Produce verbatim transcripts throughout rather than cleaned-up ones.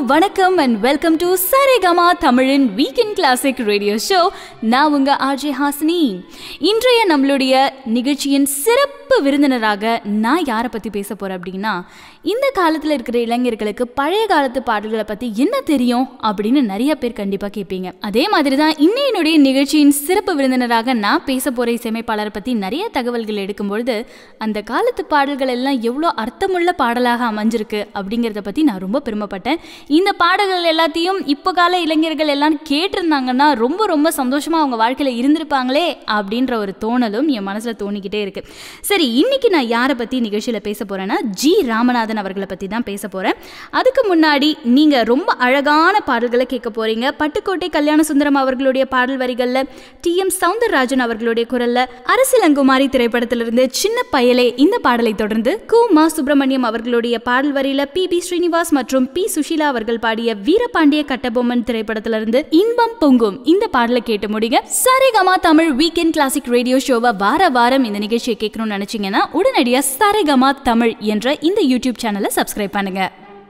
வணக்கம் and welcome to Saregama தமிழின் weekend classic radio show. நான் உங்க ஆர்ஜே ஹாசினி. இன்றைய நம்மளுடைய நிகழ்ச்சியின் சிறப்பு விருந்தினராக நான் யாரை பற்றி பேச போகிறேன் அப்படின்னா, இந்த காலத்தில் இருக்கிற இளைஞர்களுக்கு பழைய காலத்து பாடல்களை பற்றி என்ன தெரியும் அப்படின்னு நிறைய பேர் கண்டிப்பாக கேட்பீங்க. அதே மாதிரி தான் இன்னையினுடைய நிகழ்ச்சியின் சிறப்பு விருந்தினராக நான் பேச போகிற இசையமைப்பாளரை பற்றி நிறைய தகவல்கள் எடுக்கும்பொழுது அந்த காலத்து பாடல்கள் எல்லாம் எவ்வளோ அர்த்தமுள்ள பாடலாக அமைஞ்சிருக்கு அப்படிங்கிறத பற்றி நான் ரொம்ப பெருமைப்பட்டேன். இந்த பாடல்கள் எல்லாத்தையும் இப்போ கால இளைஞர்கள் எல்லாம் கேட்டிருந்தாங்கன்னா ரொம்ப ரொம்ப சந்தோஷமாக அவங்க வாழ்க்கையில் இருந்திருப்பாங்களே அப்படின்ற ஒரு தோணலும் என் மனசில் தோணிக்கிட்டே இருக்கு. சரி, இன்னைக்கு நான் யாரை பற்றி நிகழ்ச்சியில் பேச போகிறேன்னா ஜி ராமநாதன் அவர்களை பற்றி தான் பேச போகிறேன். அதுக்கு முன்னாடி நீங்கள் ரொம்ப அழகான பாடல்களை கேட்க போகிறீங்க. பட்டுக்கோட்டை கல்யாண சுந்தரம் அவர்களுடைய பாடல் வரிகளில் டி எம் சௌந்தரராஜன் அவர்களுடைய குரலில் அரசிலங்குமாரி திரைப்படத்திலிருந்து சின்ன பயலே இந்த பாடலை தொடர்ந்து கு மா சுப்பிரமணியம் அவர்களுடைய பாடல் வரியில பி பி ஸ்ரீனிவாஸ் மற்றும் பி சுஷீலா அவர்கள் பாடிய வீரபாண்டிய கட்டபொம்மன் திரைப்படத்திலிருந்து இன்பம் பொங்கும் இந்த பாடலை கேட்டு முடிங்க. Saregama Tamil weekend classic radio ஷோவை வார வாரம் இந்த நிகழ்ச்சியை கேட்கணும்னு நினைச்சீங்கன்னா உடனடியா சாரேகாமா தமிழ் என்ற இந்த யூடியூப் சேனலை சப்ஸ்கிரைப் பண்ணுங்க.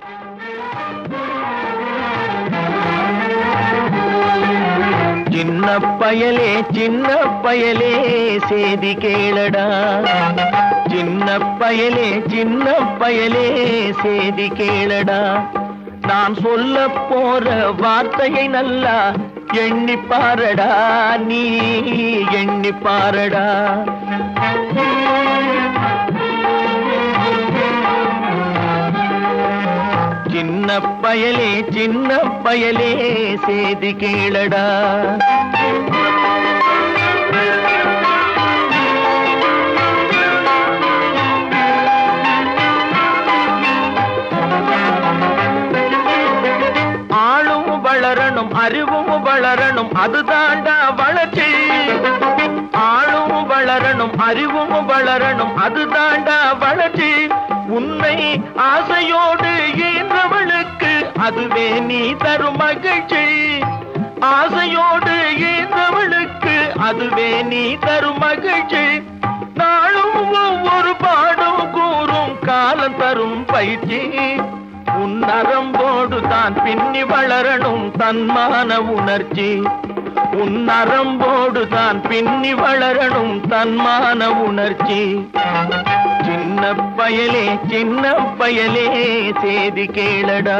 சின்ன பயலே சின்ன பயலே சேதி கேளடா, சின்ன பயலே சின்ன பயலே சேதி கேளடா. நான் சொல்ல போற வார்த்தையை நல்லா எண்ணி பாரடா, நீ எண்ணி பாரடா. சின்ன பயலே சின்ன பயலே சேதி கேளடா. ஆளும் வளரணும் அறிவும் வளரணும் அதுதாண்டா வளர்ச்சி. ஆளும் வளரணும் அறிவும் வளரணும் அதுதாண்டா வளர்ச்சி. உன்னை ஆசையோடு ஈன்றவளுக்கு அதுவே நீ தரும் மகிழ்ச்சி. ஆசையோடு ஈன்றவளுக்கு அதுவே நீ தரும் மகிழ்ச்சி. நாளும் ஒவ்வொரு பாடும் கூறும் காலம் தரும் பயிற்சி. உன் நரம்போடு தான் பின்னி வளரணும் தன்மான உணர்ச்சி. உன் நரம்போடு தான் பின்னி வளரணும் தன்மான உணர்ச்சி. சின்ன பயலே சின்ன பயலே சேதி கேளடா.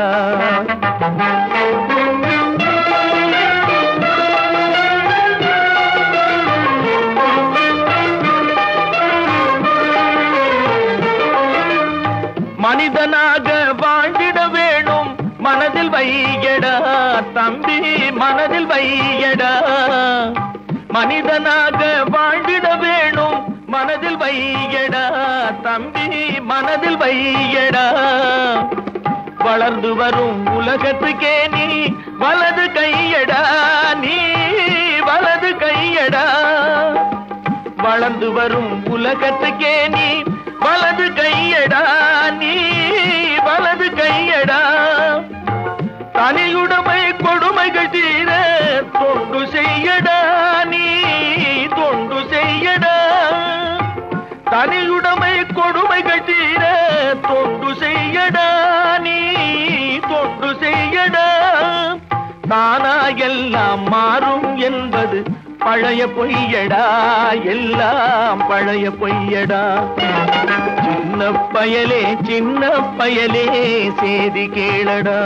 மனிதனாக வாழ்ந்திட வேணும் மனதில் வையடா தம்பி, மனதில் வையடா. மனிதனாக வாழ்ந்திட வேணும் மனதில் வையடா தம்பி, மனதில் வையடா. வளர்ந்து வரும் உலகத்துக்கே நீ வலது கையடா, நீ வலது கையடா. வளர்ந்து வரும் உலகத்துக்கே நீ வலது கையடா, நீ வலது கையடா. தனியுடைமை கொடுமைகள் தீர தொண்டு செய்யடா, நீ தொண்டு செய்யடா. தனியுடைமை கொடுமைகள் தீர தொண்டு செய்யடா, நீ தொண்டு செய்யடா. தானா எல்லாம் மாறும் என்பது பழைய பொய்யடா, எல்லாம் பழைய பொய்யடா. சின்ன பயலே சின்ன பயலே சேதி கேளடா.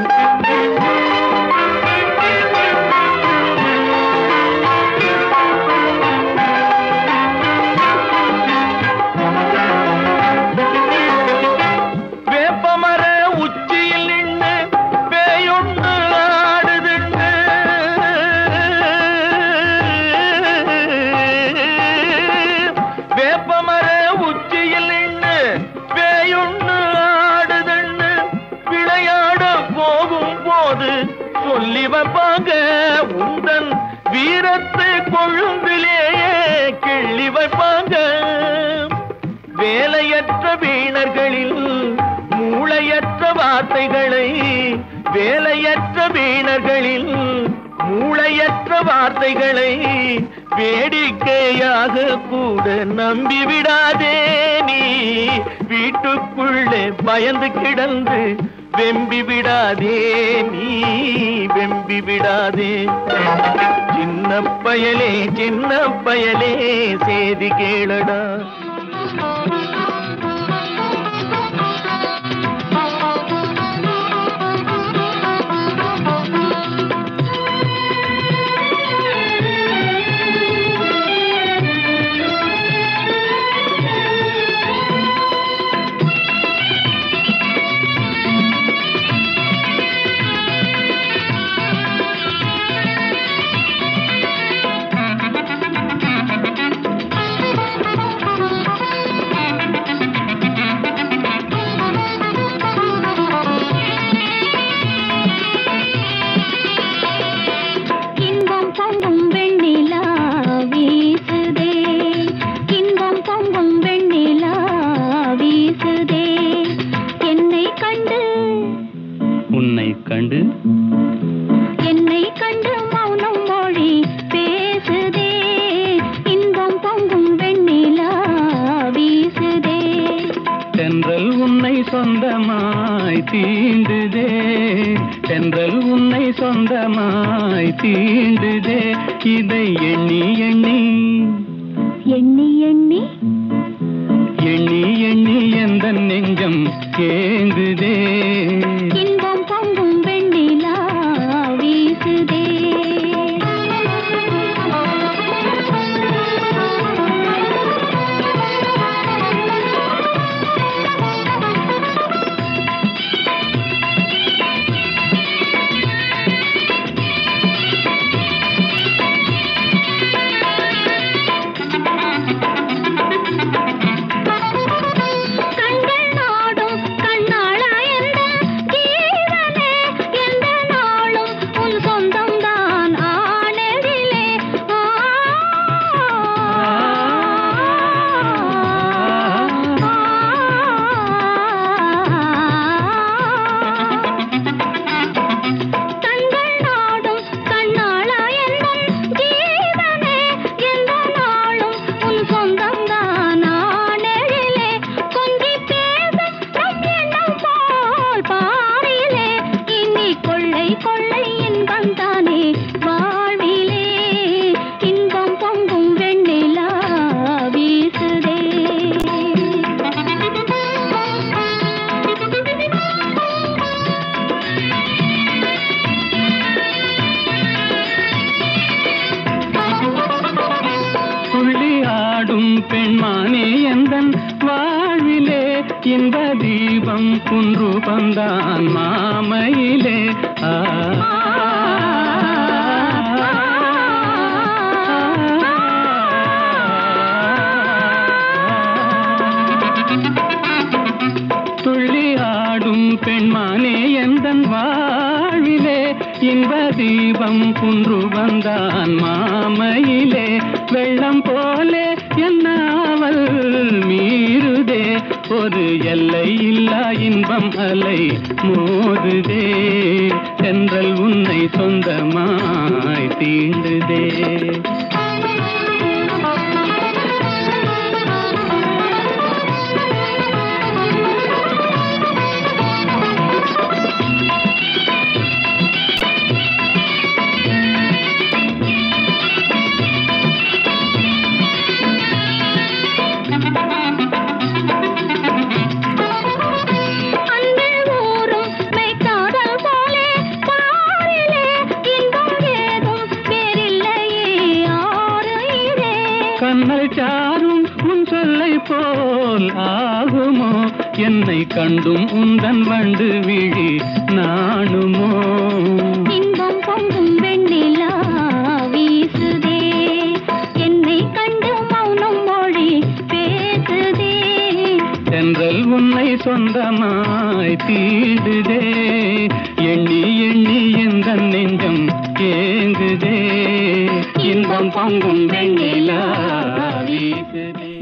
வேப்பமர உச்சியில் நின்று பேயொன்று ஆடுதுண்டு. வேப்பமர உச்சியில் நின்று பேயொன்று ஆடுதுண்டு. விளையாட போகும் போது சொல்லி வைப்பாங்க உந்தன் வீரத்தை கொழும்பிலேயே கிள்ளி வைப்பாங்க. வேலையற்ற வீணர்களில் மூளையற்ற வார்த்தைகளை, வேலையற்ற வீணர்களில் மூளையற்ற வார்த்தைகளை வேடிக்கையாக கூட நம்பிவிடாதே. நீ வீட்டுக்குள்ளே பயந்து கிடந்து வெம்பி விடாதே நீ வெம்பி விடாதே. சின்ன பயலே சின்ன பயலே சேதி கேளடா. சொந்தமாய் தீண்டுதே தென்றல் உன்னை சொந்தமாய் தீண்டுதே இதை எண்ணி எண்ணி எண்ணி எண்ணி எண்ணி எண்ணி எந்த நெஞ்சம் கேங்குதே இன்பம் பொங்கும் வெண்ணிலா வீசுதே பெண்மானே எந்தன் வாழ்விலே இந்த தீபம் குன்று பந்தான் மாமையிலே துள்ளி ஆடும் பெண்மானே எந்தன் வாழ்விலே இந்த தீபம் குன்று வந்தான் மாமையிலே வெள்ளம் போலே என்னாவல் மீறுதே ஒரு எல்லை இல்லா இன்பம் அலை மோதுதே தென்றல் உன்னை சொந்தமாய் தீண்டுதே கண்ணல் சாரும் உன் சொல்லை போல் ஆகுமோ என்னை கண்டும் உந்தன் வண்டு விழி நாணுமோ இன்பம் பொங்கும் வெண்ணிலா வீசுதே என்னை கண்டு மௌனம் மொழி பேசுதே தென்றல் உன்னை சொந்தமாய் தீண்டுதே எண்ணி எண்ணி எந்த நெஞ்சம் ஏங்குதே இன்பம் பொங்கும் வெண்ணிலா வீசுதே.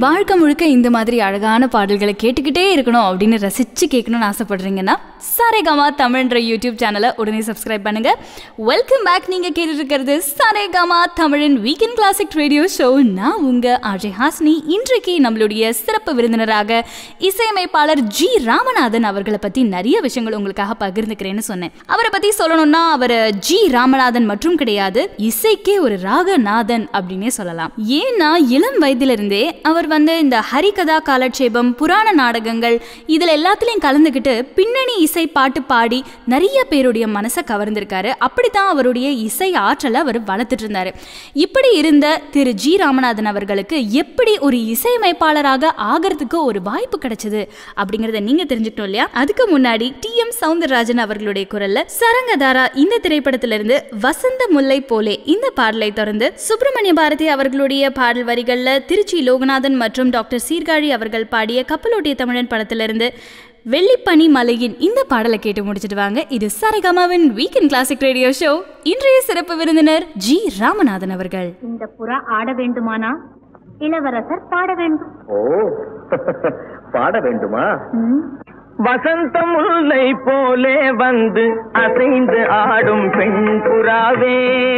வாழ்க்கை முழுக்க இந்த மாதிரி அழகான பாடல்களை கேட்டுக்கிட்டே இருக்கணும் அப்படின்னு ரசிச்சு கேட்கணும்னு ஆசைப்படுறீங்கன்னா சாரேகாமா தமிழ்ன்ற யூடியூப் சேனலை உடனே சப்ஸ்கிரைப் பண்ணுங்க. Welcome back. நீங்க கேட்டு இருக்கிறது சாரேகாமா தமிழின் வீக்கெண்ட் கிளாசிக் ரேடியோ ஷோ. நான் உங்க ஆர்ஜே ஹாஸ்னி. இன்றைக்கு நம்மளுடைய சிறப்பு விருந்தினராக இசையமைப்பாளர் ஜி ராமநாதன் அவர்களை பத்தி நிறைய விஷயங்கள் உங்களுக்காக பகிர்ந்துக்கிறேன்னு சொன்னேன். அவரை பத்தி சொல்லணும்னா அவர் ஜி ராமநாதன் மற்றும் கிடையாது, இசைக்கே ஒரு ராகநாதன் அப்படின்னே சொல்லலாம். ஏன்னா இளம் வயதிலிருந்தே அவர் வந்து இந்த ஹரிகதா காலட்சேபம், புராண நாடகங்கள் இதுல எல்லாத்துலயும் கலந்துக்கிட்டு பின்னணி இசை பாட்டு பாடி நிறைய பேருடைய மனசை கவர்ந்திருக்காரு. அப்படித்தான் அவருடைய இசை ஆற்றலை அவர் வளர்த்துட்டு இருந்தாரு. இப்படி இருந்த திரு ஜி ராமநாதன் அவர்களுக்கு எப்படி ஒரு இசையமைப்பாளராக ஆகிறதுக்கு ஒரு வாய்ப்பு கிடைச்சது அப்படிங்கறத நீங்க தெரிஞ்சுக்கணும் இல்லையா? அதுக்கு முன்னாடி டி எம் சௌந்தரராஜன் அவர்களுடைய குரல்ல சரங்கதாரா இந்த திரைப்படத்திலிருந்து வசந்த முல்லை போலே இந்த பாடலை தொடர்ந்து சுப்பிரமணிய பாரதி அவர்களுடைய பாடல் வரிகள்ல திருச்சி லோகநாதன் மற்றும் டாக்டர் சீர்காழி அவர்கள் பாடிய கப்பலோட்டிய தமிழன் படத்திலிருந்து வெள்ளிப்பனி மலையின் இந்த பாடலை கேட்டு முடிச்சிட்டு வாங்க. இது சாரேகாமாவின் வீக்கெண்ட் கிளாசிக் ரேடியோ ஷோ. இன்றைய சிறப்பு விருந்தினர் ஜி ராமநாதன் அவர்கள். இந்த புறா ஆட வேண்டுமானா இளவரசர் பாட வேண்டும். ஓ, பாட வேண்டுமா? வசந்த முல்லை போலே வந்து அசைந்து ஆடும் பெண் புறாவே,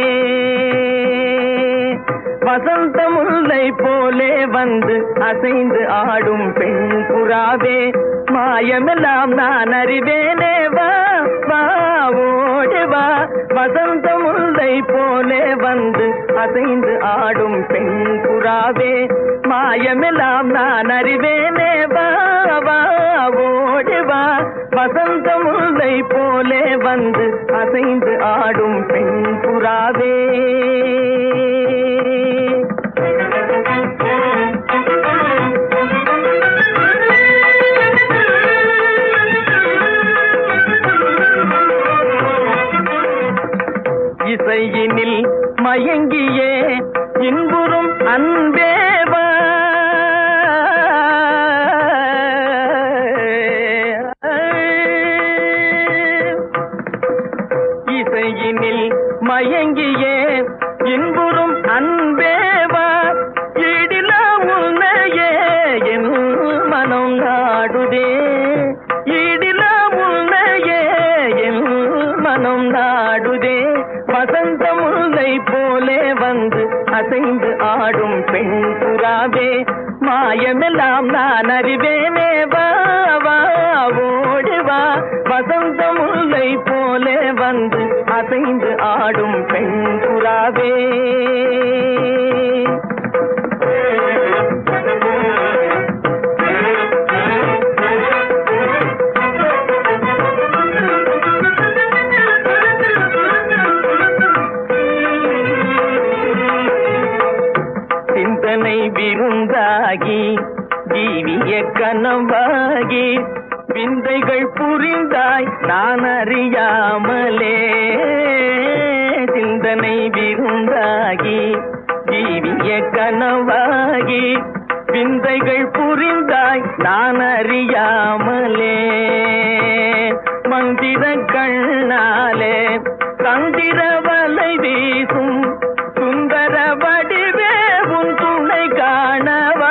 வசந்த முல்லை போலே வந்து அசைந்து ஆடும் பெண் புறாவே, மாயமெல்லாம் நான் அறிவேனே, வா வா ஓடி வா. வசந்த முல்லை போலே வந்து அசைந்து ஆடும் பெண் புறாவே, மாயமெல்லாம் நான் அறிவேனே, வா வா ஓடி வா. வசந்த முல்லை போலே வந்து அசைந்து ஆடும் பெண் புறாவே. இசையினில் மயங்கியே இன்புறும் அன்பேவா, இசையினில் மயங்கியே இன்புறும் அன்பேவா, இடில உன்னையே என் மனம் நாடுதே, இடில உன்னையே என் மனம் நாடுதே. வசந்த முல்லை போலே வந்து அசைந்து ஆடும் பெண் புறாவே, மாயமெல்லாம் நான் அறிவேனே, வா வா ஓடி வா. வசந்த முல்லை போலே வந்து அசைந்து ஆடும் பெண் புறாவே. சிந்தனை விருந்தாகி ஜீவிய கனவாகி விந்தைகள் புரிந்தாய் நான் அறியாமலே, சிந்தனை விருந்தாகி ஜீவிய கனவாகி விந்தைகள் புரிந்தாய் நான் அறியாமலே, மந்திர கண்ணாலே சந்திர வலை வீசும் சுந்தர வடிவே உன் துணை காணவா,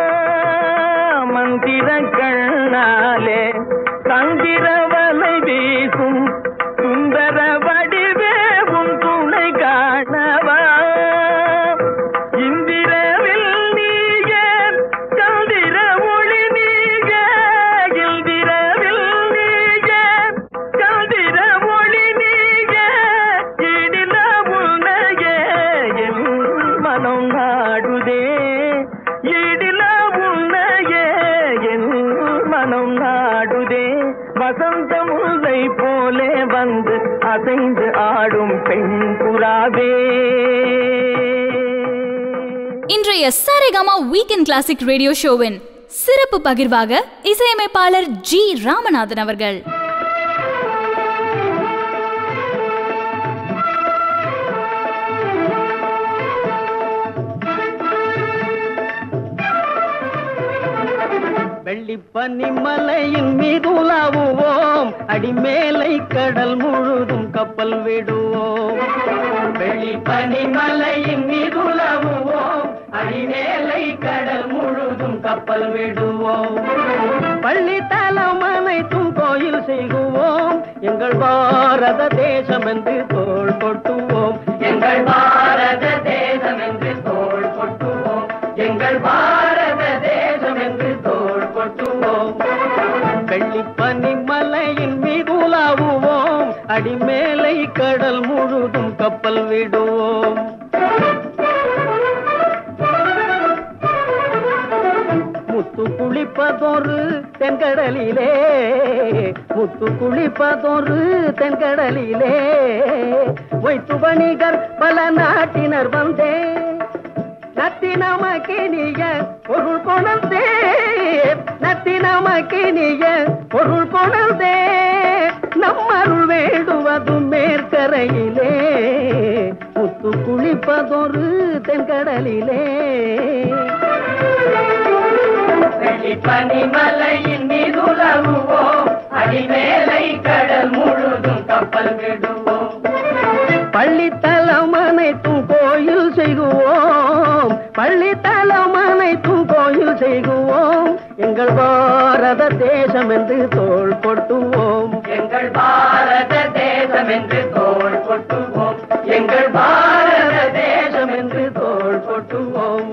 மந்திர கண்ணாலே சந்திர வலை வீசும் சுந்தர வடிவே உன் துணை காணவா. இந்திரவில் நீயே சந்திர ஒளி நீயே, இந்திரவில் நீயே சந்திர ஒளி நீயே, இடில உன்னையே என் மனம் நாடுதே, இடில உன்னையே என் மனம் நாடுதே. வசந்த முல்லை போலே வந்து அசைந்து ஆடும் பெண் புறாவே. இன்றைய சாரேகாமா வீக்கெண்ட் கிளாசிக் ரேடியோ ஷோவின் சிறப்பு பகிர்வாக இசையமைப்பாளர் ஜி ராமநாதன் அவர்கள். வெள்ளிப்பனிமலையின் மீது உலாவுவோம், அடிமேலை கடல் முழுதும் கப்பல் விடுவோம். வெள்ளிப்பனிமலையின் மீது உலாவுவோம், அடிமேலை கடல் முழுதும் முழுதும் கப்பல் விடுவோம். பள்ளி தலம் அனைத்தும் கோயில் செய்குவோம். எங்கள் பாரத தேசம் என்று தோள் கொட்டுவோம். எங்கள் பாரத தேசம் என்று தோள் கொட்டுவோம். எங்கள் பாரத தேசம் என்று தோள் கொட்டுவோம். வெள்ளிப்பனி மலையின் மீது உலாவுவோம். அடிமேலை கடல் முழுதும் கப்பல் விடுவோம். முத்து குளிப்பதொரு தென்கடலிலே, முத்து குளிப்பதொரு தென்கடலிலே, வைத்து வணிகர் பல நாட்டினர் வந்தே நத்தினமக்கினிய பொருள் கொணர்ந்தே, நத்தினமக்கினிய பொருள் கொணர்ந்தே, நம்மருள் வேண்டுவதும் மேற்கரையிலே, முத்து குளிப்பதொரு தென்கடலிலே. பனிமலையின் மீது உலவுவோம். அடிமேலை கடல் முழுதும் கப்பல் விடுவோம். பள்ளித்தலம் அனைத்தும் கோயில் செய்குவோம். பள்ளித்தலம் அனைத்தும் கோயில் செய்குவோம். எங்கள் பாரத தேசம் என்று தோள் கொட்டுவோம். எங்கள் பாரத தேசம் என்று தோள் கொட்டுவோம். எங்கள் பாரத தேசம் என்று தோள் கொட்டுவோம்.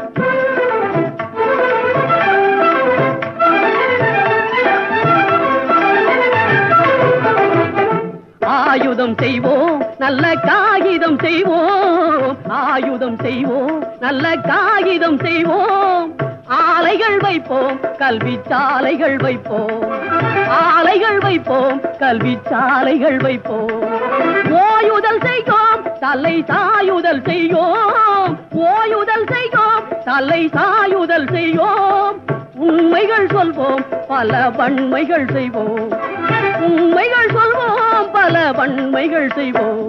ஆயுதம் செய்வோம், நல்ல காகிதம் செய்வோம். ஆயுதம் செய்வோம், நல்ல காகிதம் செய்வோம். ஆலைகள் வைப்போம், கல்வி சாலைகள் வைப்போம். ஆலைகள் வைப்போம், கல்வி சாலைகள் வைப்போம். ஓயுதல் செய்வோம், தலை சாயுதல் செய்வோம். ஓயுதல் செய்வோம், தலை சாயுதல் செய்வோம். உண்மைகள் சொல்வோம், பல வன்மைகள் செய்வோம். உண்மைகள் சொல்வோம், பல வன்மைகள் செய்வோம்.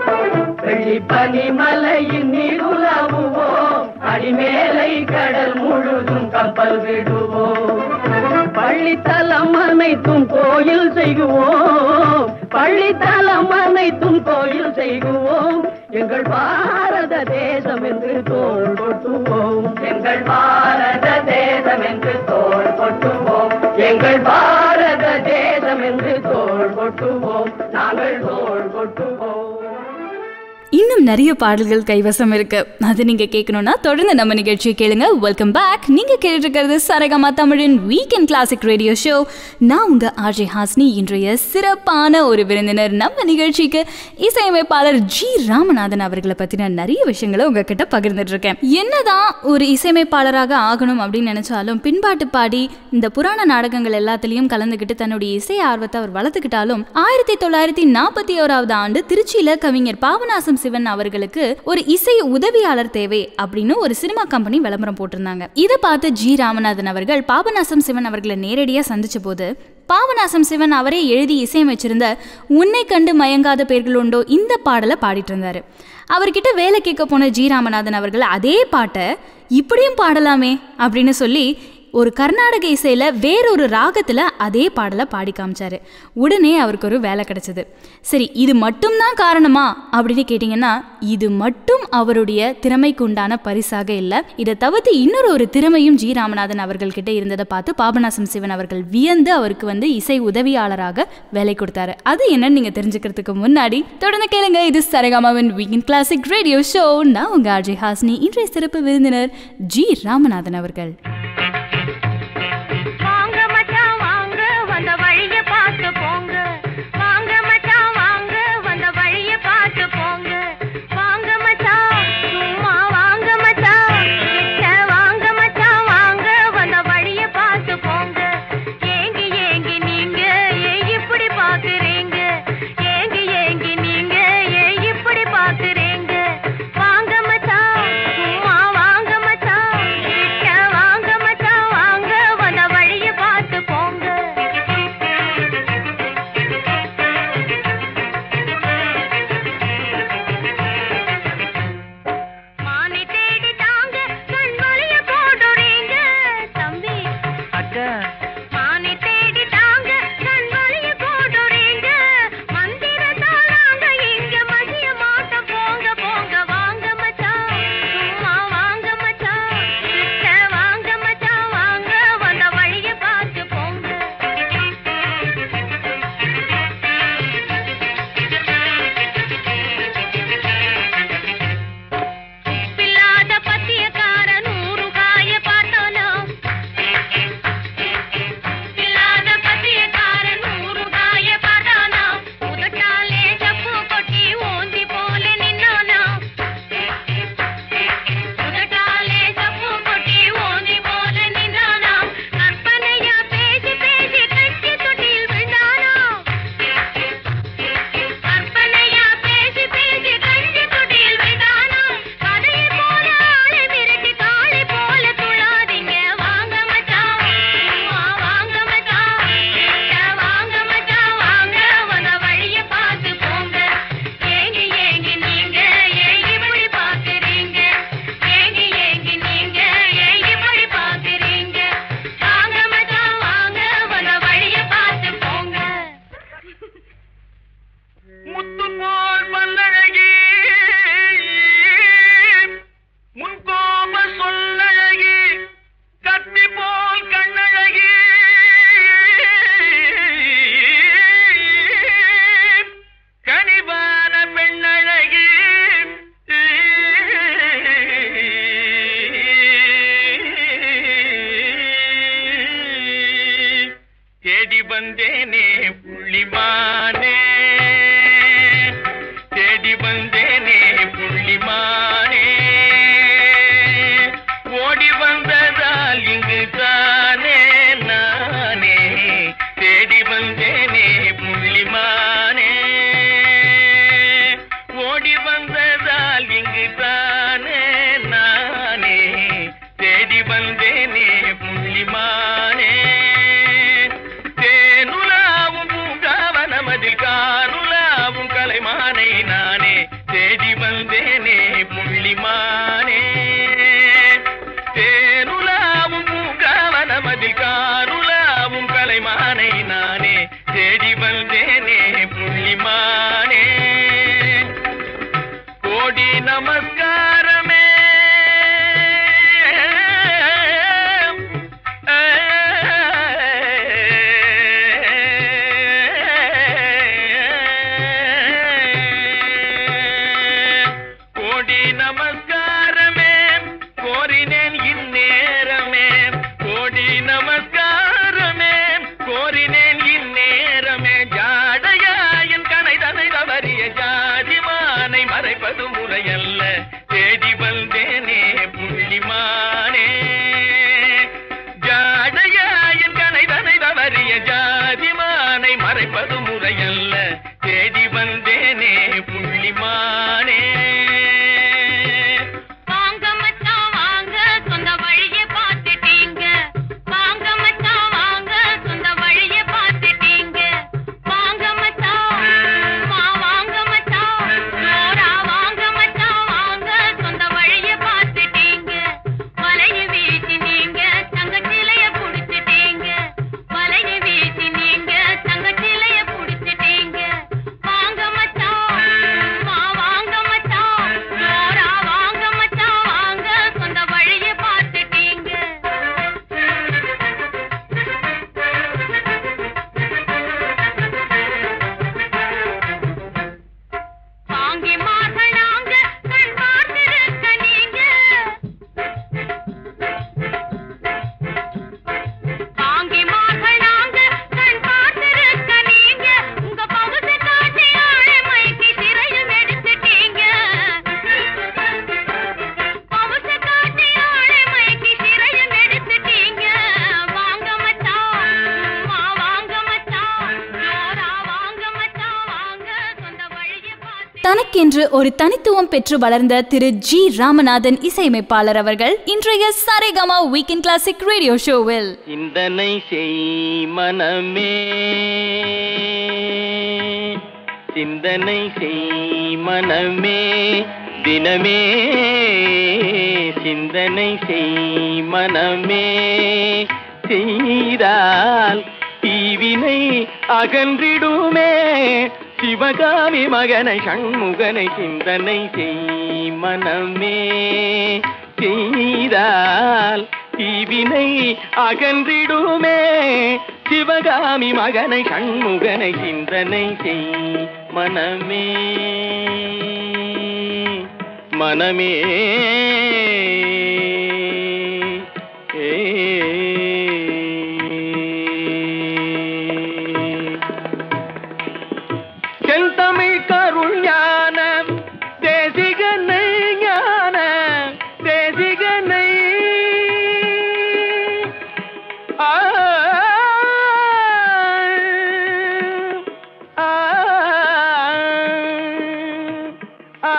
வெள்ளிப்பனிமலையின் மீது உலாவுவோம். அடிமேலை கடல் முழுதும் கப்பல் விடுவோம். பள்ளித்தலம் அனைத்தும் கோயில் செய்குவோம். பள்ளித்தலம் அனைத்தும் கோயில் செய்குவோம். எங்கள் பாரத தேசம் என்று தோள் கொட்டுவோம். எங்கள் பாரத தேசம் என்று தோள் கொட்டுவோம். எங்கள் பாரத தேசம் என்று தோள் கொட்டுவோம். நாங்கள் தோள் கொட்டுவோம். இன்னும் நிறைய பாடல்கள் கைவசம் இருக்கு. அது நீங்க கேட்கணும்னா தொடர்ந்து நம்ம நிகழ்ச்சியை கேளுங்க. Welcome back. நீங்க கேட்டுட்டு இருக்கிறது சரகமா தமிழின் வீக்கெண்ட் கிளாசிக் ரேடியோ ஷோ. நான் உங்க ஆர்ஜே ஹாஸ்னி. இன்றைய சிறப்பான ஒரு விருந்தினர் நம்ம நிகழ்ச்சிக்கு இசையமைப்பாளர் ஜி ராமநாதன் அவர்களை பத்தின நிறைய விஷயங்களை உங்ககிட்ட பகிர்ந்துட்டு இருக்கேன். என்னதான் ஒரு இசையமைப்பாளராக ஆகணும் அப்படின்னு நினைச்சாலும், பின்பாட்டு பாடி இந்த புராண நாடகங்கள் எல்லாத்திலையும் கலந்துகிட்டு தன்னுடைய இசை ஆர்வத்தை அவர் வளர்த்துக்கிட்டாலும், ஆயிரத்தி தொள்ளாயிரத்தி நாற்பத்தி ஓராவது ஆண்டு திருச்சியில கவிஞர் பாபநாசம் சிவன் அவர்களுக்கு ஒரு இசை உதவியாளர் தேவை அப்படின்னு ஒரு சினிமா கம்பெனி விளம்பரம் போட்டிருந்தாங்க. இதை பார்த்து ஜி ராமநாதன் அவர்கள் பாபநாசம் சிவன் அவர்களை நேரடியா சந்திச்ச போது, பாபநாசம் சிவன் அவரே எழுதி இசையமைச்சிருந்த உன்னை கண்டு மயங்காத பேர்கள் உண்டோ இந்த பாடலை பாடிட்டு இருந்தாரு. அவர்கிட்ட வேலை கேட்க போன ஜி ராமநாதன் அவர்கள் அதே பாட்டை இப்படியும் பாடலாமே அப்படின்னு சொல்லி ஒரு கர்நாடக இசையில வேறொரு ராகத்துல அதே பாடலை பாடி காமிச்சாரு. உடனே அவருக்கு ஒரு வேலை கிடைச்சது. சரி, இது மட்டும்தான் காரணமா அப்படின்னு கேட்டீங்கன்னா, இது மட்டும் அவருடைய திறமைக்கு உண்டான பரிசாக இல்லை. இதை தவிர்த்து இன்னொரு ஒரு திறமையும் ஜி ராமநாதன் அவர்கள் கிட்ட இருந்ததை பார்த்து பாபநாசம் சிவன் அவர்கள் வியந்து அவருக்கு வந்து இசை உதவியாளராக வேலை கொடுத்தாரு. அது என்னன்னு நீங்க தெரிஞ்சுக்கிறதுக்கு முன்னாடி தொடர்ந்து கேளுங்க. இது சரகமாவின் வீக்கெண்ட் கிளாசிக் ரேடியோ ஷோ. நான் உங்க ஆர்ஜே ஹாஸ்னி. இன்றைய சிறப்பு விருந்தினர் ஜி ராமநாதன் அவர்கள். வாங்க புள்ளிமானே தேடி வந்தேனே புள்ளிமானே ஓடி வந்ததால் இங்கு தானே நானே தேடி வந்தேனே புள்ளிமானே ஓடி வந்ததால் இங்கு தானே நானே தேடி வந்தேனே புள்ளிமானே தேனுலாவும் பூங்காவனமதில் காருலாவும் கலைமானை நானே தேடி வந்தேனே புள்ளிமானே தேனுலாவும் பூங்காவனமதில் காருலாவும் கலைமானை நானே தேடி வந்தேனே புள்ளிமானே கோடி நமஸ்காரமே கோடி நமஸ்காரமே கோரினேன் இந்நேரமே கோடி நமஸ்காரமே கோரினேன் இந்நேரமே ஜாடையா என் கனை தனை தவறிய ஜாதிமானை மறைப்பது முறையல்ல தேடி வந்தேனே புள்ளிமானே ஜாடையா என் கனை தனை தவறிய ஜாதிமானை மறைப்பது முறையல்ல தேடி வந்தேனே புள்ளிமானே வாங்க மச்சான் வாங்க சொந்த வழியை பார்த்துட்டீங்க வாங்க மச்சான் வாங்க சொந்த வழியை பார்த்துட்டீங்க வாங்க மச்சான் வா வாங்க மச்சான் ஜோரா வாங்க மச்சான் வாங்க சொந்த வழியை பார்த்துட்டீங்க வலையை வீசி நீங்க தங்கச்சிலைய புடிச்சிட்டீங்க வலையை வீசி நீங்க தங்கச்சிலைய புடிச்சிட்டீங்க வாங்க மச்சான் வா வாங்க மச்சான் ஜோரா வாங்க மச்சான் வாங்க சொந்த வழியை பார்த்துட்டீங்க வாங்கி மாசனாங்க கண் பார்த்திருக்க நீங்க வாங்கி மாசனாங்க கண் பார்த்திருக்க நீங்க உங்க பகுதி காட்டி ஆளை மைக்கு திரையும் எடுத்துட்டீங்க பகுதி காட்டி ஆளை மைக்கு திரையும் எடுத்துட்டீங்க வாங்க மச்சான் வா வாங்க மச்சான் ஜோரா வாங்க மச்சான் வாங்க சொந்த வழியை பார்த்து தனக்கென்று ஒரு தனித்துவம் பெற்று வளர்ந்த திரு ஜி ராமநாதன் இசையமைப்பாளர் அவர்கள் இன்றைய சரிகமா வீக்கெண்ட் கிளாசிக் ரேடியோ ஷோவில் சிந்தனை செய் மனமே சிந்தனை செய் மனமே தினமே சிந்தனை செய் மனமே செய்தால் தீவினை அகன்றிடுமே சிவகாமி மகனை சண்முகனை சிந்தனை செய் மனமே செய்தால் தீவினை அகன்றிடுமே சிவகாமி மகனை சண்முகனை சிந்தனை செய் மனமே மனமே ஏ செந்தமிழ் கருள் ஞான தேசிகனை ஞான தேசிகனை ஆ ஆ ஆ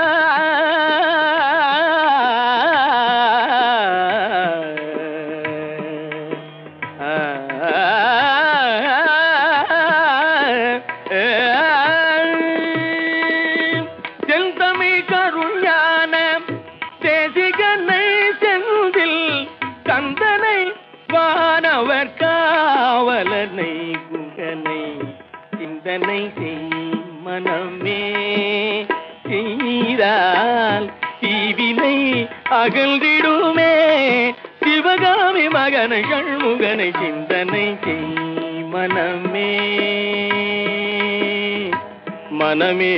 செந்தமிழ் கருள் ஞான தேசிகனை செந்தில் கந்தனை வானவர் காவலனை குகனை சிந்தனை செய் மனமே செய்தால் தீவினை அகழ்ந்திடுமே சிவகாமி மகனை சண்முகனை சிந்தனை செய் மனமே மனமே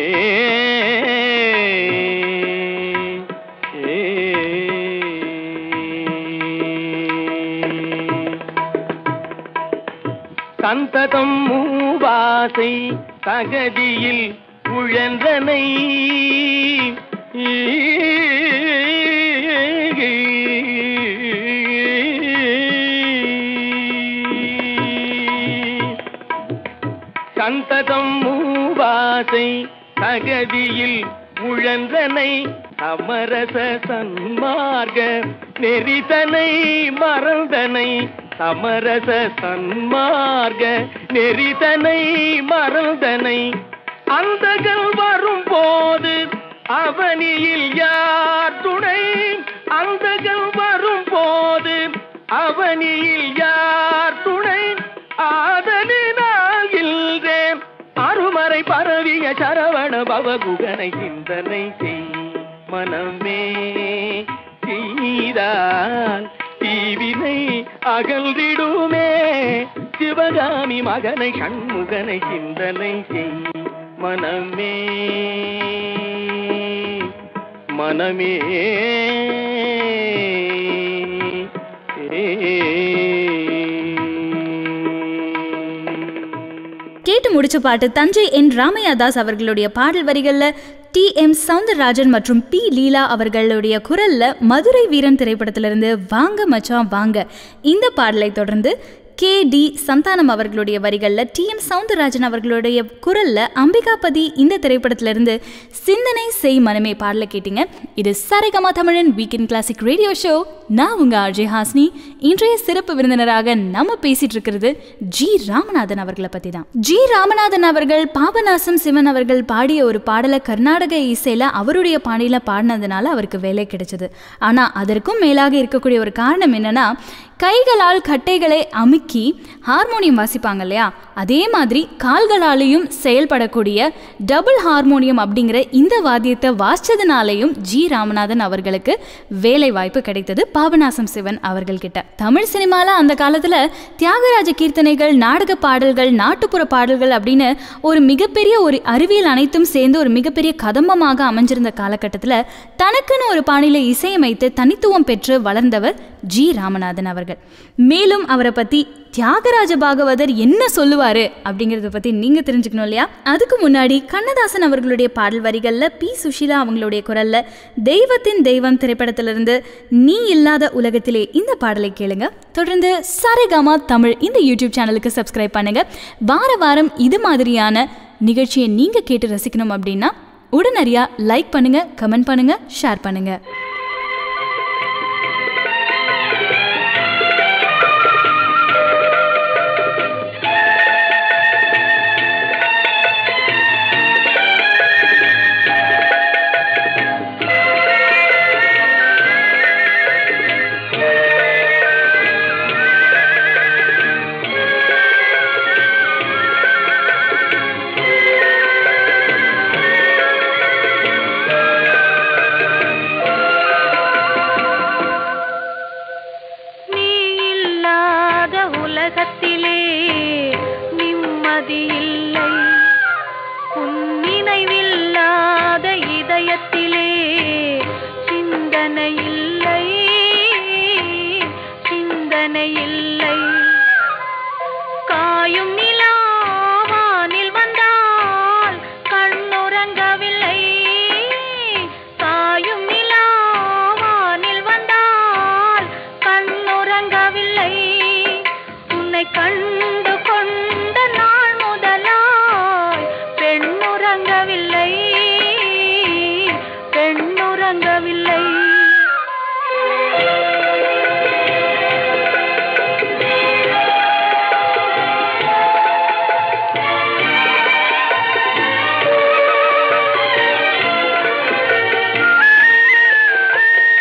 சந்ததம் மூவாசை தகதியில் உழன்றனை சந்ததம் மூவாசை தகதியில் உழன்றனை சமரச சன்மார்க்க நெறிதனை மறந்தனை சமரச சன்மார்க்க நெறிதனை மறந்தனை அந்தகள் வரும் போது அவனியில் யார் துணை அந்தகள் வரும் போது அவனியில் யார் துணை ஆதலினால் இல்றேன் அருமறை பரவிய சரவண பவகுகனை சிந்தனை செய் மனமே செய்தால் தீவினை அகல்றிடுமே சிவகாமி மகனை சண்முகனை சிந்தனை செய் மனமே மனமே கேட்டு முடிச்ச பாட்டு தஞ்சை என் ராமையா தாஸ் அவர்களுடைய பாடல் வரிகளில் டி எம் சவுந்தரராஜன் மற்றும் பி லீலா அவர்களுடைய குரல்ல மதுரை வீரன் திரைப்படத்திலிருந்து வாங்க மச்சான் வாங்க. இந்த பாடலை தொடர்ந்து கே டி சந்தானம் அவர்களுடைய வரிகளில் டி எம் சவுந்தரராஜன் அவர்களுடைய குரல்ல அம்பிகாபதி இந்த திரைப்படத்திலிருந்து சிந்தனை செய் மனமே பாடலை கேட்டீங்க. இது சரிகமா தமிழின் வீக்கெண்ட் கிளாசிக் ரேடியோ ஷோ. நான் உங்க ஆர்ஜே ஹாஸ்னி. இன்றைய சிறப்பு விருந்தினராக நம்ம பேசிட்டு இருக்கிறது ஜி ராமநாதன் அவர்களை பத்தி தான். ஜி ராமநாதன் அவர்கள் பாபநாசம் சிவன் அவர்கள் பாடிய ஒரு பாடலை கர்நாடக இசையில அவருடைய பாணியில பாடினதுனால அவருக்கு வேலை கிடைச்சது. ஆனா அதற்கும் மேலாக இருக்கக்கூடிய ஒரு காரணம் என்னன்னா, கைகளால் கட்டைகளை அமுக்கி ஹார்மோனியம் வாசிப்பாங்க இல்லையா, அதே மாதிரி கால்களாலேயும் செயல்படக்கூடிய டபுள் ஹார்மோனியம் அப்படிங்கிற இந்த வாத்தியத்தை வாசிச்சதுனாலையும் ஜி ராமநாதன் அவர்களுக்கு வேலை வாய்ப்பு கிடைத்தது பாபநாசம் சிவன் அவர்கள்கிட்ட. தமிழ் சினிமால அந்த காலத்துல தியாகராஜ கீர்த்தனைகள், நாடக பாடல்கள், நாட்டுப்புற பாடல்கள் அப்படின்னு ஒரு மிகப்பெரிய ஒரு அறிவியல் அனைத்தும் சேர்ந்து ஒரு மிகப்பெரிய கதம்பமாக அமைஞ்சிருந்த காலகட்டத்தில் தனக்குன்னு ஒரு பாணியில இசையமைத்து தனித்துவம் பெற்று வளர்ந்தவர் ஜி ராமநாதன் அவர்கள். மேலும் அவரை பத்தி தியாகராஜ பாகவதர் என்ன சொல்லுவாரு அப்படிங்கறத பத்தி நீங்க தெரிஞ்சுக்கணும் இல்லையா? அதுக்கு முன்னாடி கண்ணதாசன் அவர்களுடைய பாடல் வரிகள்ல பி சுஷீலா அவங்களுடைய குரல்ல தெய்வத்தின் தெய்வம் திரைப்படத்திலிருந்து நீ இல்லாத உலகத்திலே இந்த பாடலை கேளுங்க. தொடர்ந்து சரிகமா தமிழ் இந்த யூடியூப் சேனலுக்கு சப்ஸ்கிரைப் பண்ணுங்க. வார வாரம் இது மாதிரியான நிகழ்ச்சியை நீங்க கேட்டு ரசிக்கணும் அப்படின்னா உடனடியா லைக் பண்ணுங்க, கமெண்ட் பண்ணுங்க, ஷேர் பண்ணுங்க.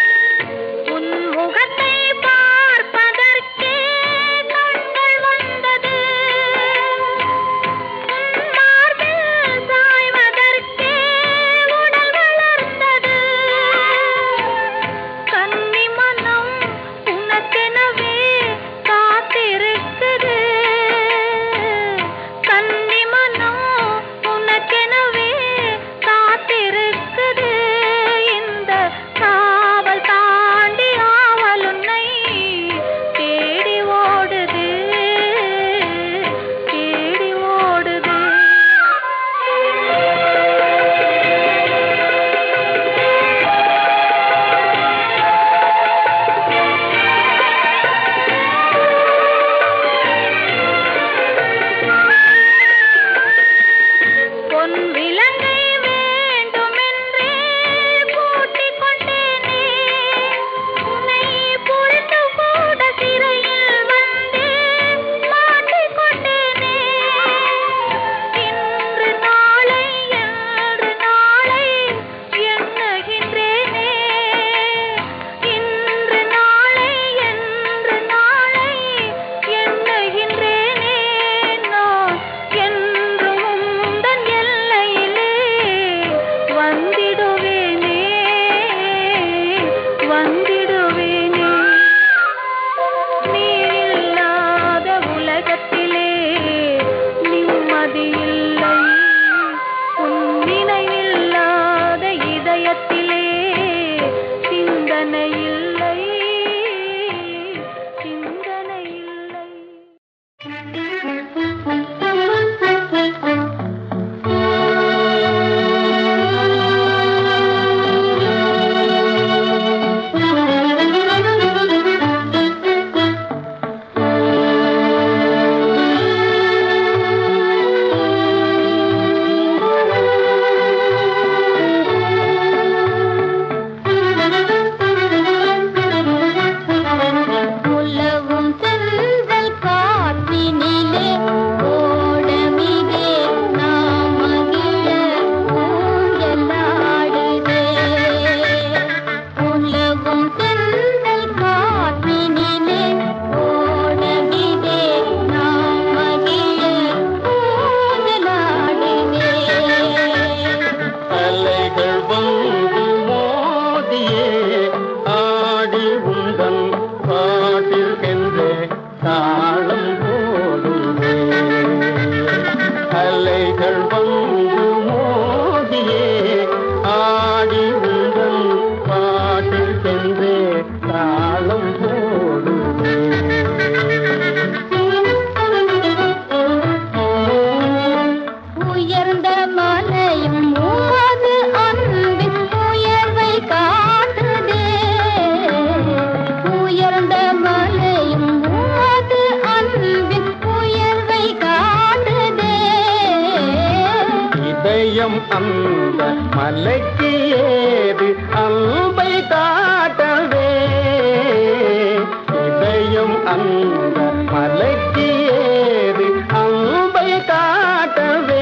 உன் முகத்தை பார்ப்பதற்கே கண்கள் வந்தது. இதயம் அந்த மலைக்கு ஏது அன்பை காட்டவே, இதயம் அந்த மலைக்கு ஏது அன்பை காட்டவே.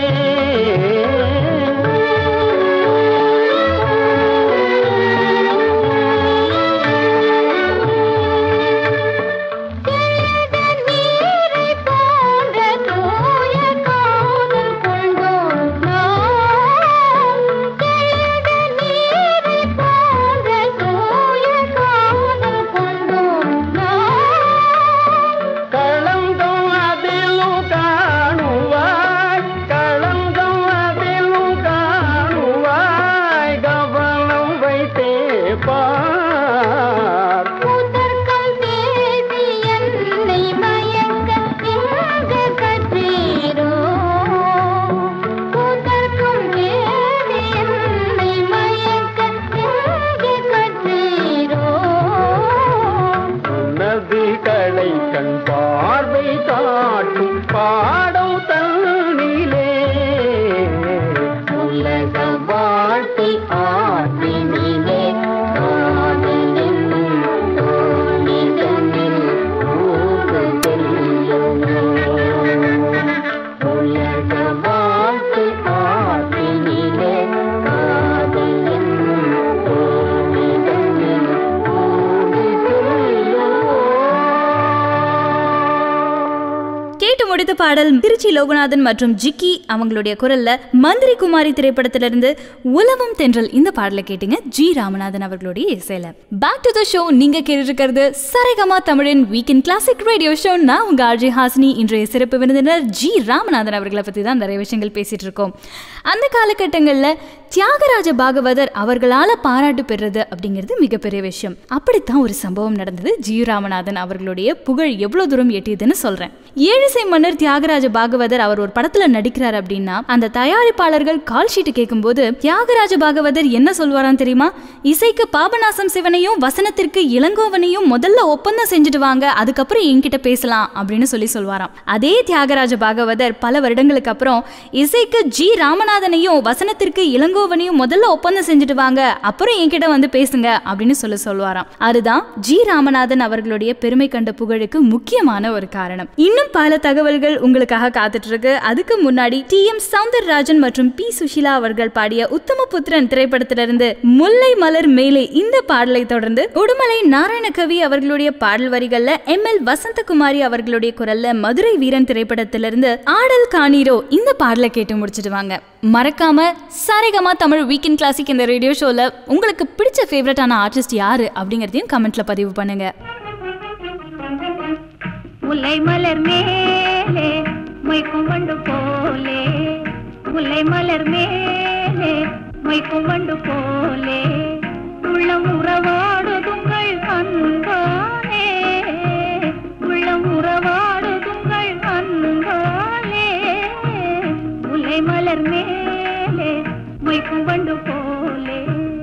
பாடல் திருச்சி லோகநாதன் மற்றும் ஜிக்கி அவங்களுடைய குரல்ல மந்திரி குமாரி திரைப்படத்திலிருந்து உலவும் தென்றல் இந்த பாடலை கேட்டீங்க ஜி ராமநாதன் அவர்களுடைய இசையில. Back to the show. நீங்க கேட்டிருக்கிறது சரிகமா தமிழின் வீக்கெண்ட் கிளாசிக் ரேடியோ ஷோ. நான் உங்க ஆர்ஜே ஹாசினி. இன்றைய சிறப்பு விருந்தினர் ஜி ராமநாதன் அவர்களை பத்தி தான் நிறைய விஷயங்கள் பேசிட்டு இருக்கோம். அந்த காலகட்டங்களில் தியாகராஜ பாகவதர் அவர்களால பாராட்டு பெறுறது அப்படிங்கிறது மிகப்பெரிய விஷயம். அப்படித்தான் ஒரு சம்பவம் நடந்தது. ஜி ராமநாதன் அவர்களுடைய புகழ் எவ்வளவு தூரம் எட்டியதுன்னு சொல்றேன். ஏழிசை மன்னர் தியாகராஜ பாகவதர் அவர் ஒரு படத்துல நடிக்கிறார் அப்படின்னா அந்த தயாரிப்பாளர்கள் கால் ஷீட் கேட்கும் போது தியாகராஜ பாகவதர் என்ன சொல்வாராம் தெரியுமா? இசைக்கு பாபநாசம் சிவனையும் வசனத்திற்கு இளங்கோவனையும் முதல்ல ஒப்பந்தம் செஞ்சுட்டு வாங்க, அதுக்கப்புறம் என்கிட்ட பேசலாம் அப்படின்னு சொல்லி சொல்வாராம். அதே தியாகராஜ பாகவதர் பல வருடங்களுக்கு அப்புறம் இசைக்கு ஜி ராமநாதனையும் வசனத்திற்கு இளங்கோவனையும் முதல்ல ஒப்பந்தம் செஞ்சுட்டு வாங்க, அப்புறம் என்கிட்ட வந்து பேசுங்க அப்படின்னு சொல்லி சொல்வாராம். அதுதான் ஜி ராமநாதன் அவர்களுடைய பெருமை கண்ட புகழுக்கு முக்கியமான ஒரு காரணம். இன்னும் பல தகவல்கள் உங்களுக்காக காத்துட்டு இருக்கு. அதுக்கு முன்னாடி டி எம் சௌந்தரராஜன் மற்றும் பி சுஷிலா அவர்கள் பாடிய உத்தமபுத்திரன் திரைப்படத்திலிருந்து முல்லை மலர் மேலே இந்த பாடலை தொடர்ந்து உடுமலை நாராயணகவி அவர்களுடைய பாடல் வரிகள்ல எம் எல் வசந்தகுமாரி அவர்களுடைய குரல்ல மதுரை வீரன் திரைப்படத்திலிருந்து ஆடல் காணீரோ இந்த பாடலை கேட்டு முடிச்சிட்டு வாங்க. மறக்காம சரிகமா தமிழ் வீக்கெண்ட் கிளாசிக் இந்த ரேடியோ ஷோல உங்களுக்கு பிடிச்ச ஃபேவரட்டான ஆர்டிஸ்ட் யாரு அப்படிங்கறதையும் கமெண்ட்ல பதிவு பண்ணுங்க. முல்லை மலர் மேலே மொய்க்கும் வண்டு போலே, முல்லை மலர் மேலே மொய்க்கும் வண்டு போலே, உள்ளம் உறவாடுதுங்கள் அன்பாலே, உள்ளம் உறவாடுதுங்கள் அன்பாலே, முல்லை மலர் மேலே மொய்க்கும் வண்டு போலே.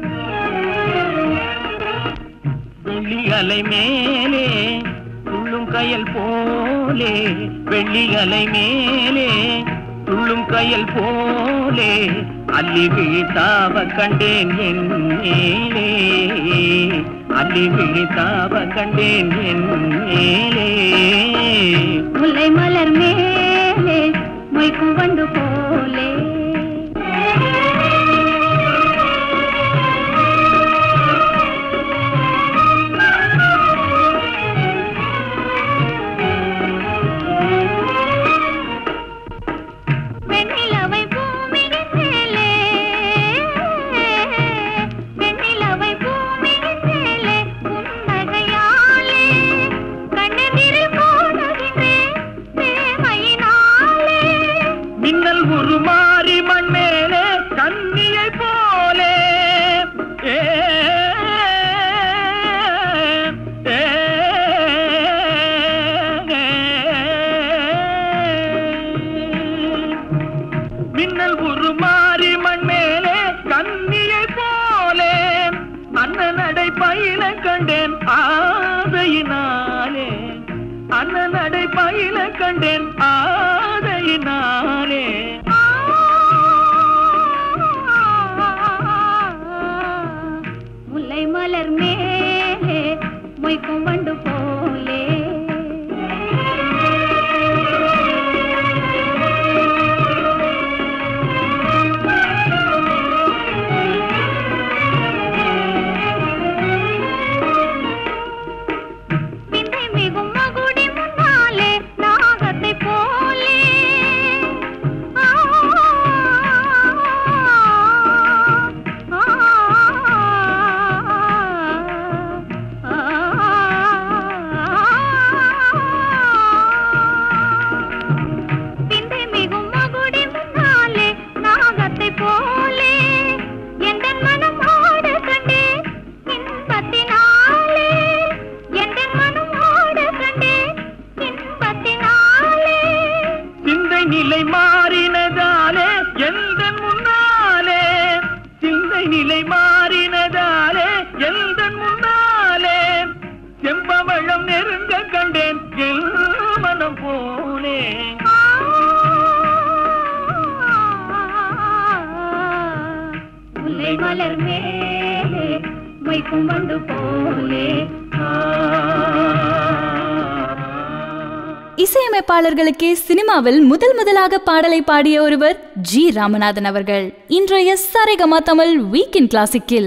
வெள்ளி அலை மேலே துள்ளும் கயல் போலே, வெள்ளி அலை மேலே துள்ளும் கயல் போலே, அள்ளி விழித்தாவ கண்டேன் என் மேலே, அள்ளி விழித்தாவ கண்டேன் என் மேலே. முல்லை மலர் மேலே மொய்க்கும் வண்டு போலே. கண்டேன் ஆதையினாலே மாறினதாலே எந்த முன்னாலே செம்பவளம் நெருங்க கண்டேன் என் மனம் போனே. முல்லை மலர் மேலே வைக்கும் வண்டு போலே. இசையமைப்பாளர்களுக்கே சினிமாவில் முதல் முதலாக பாடலை பாடிய ஒருவர் ஜி ராமநாதன் அவர்கள். இன்றைய சரிகமா தமிழ் வீக்கெண்ட் கிளாசிக்கில்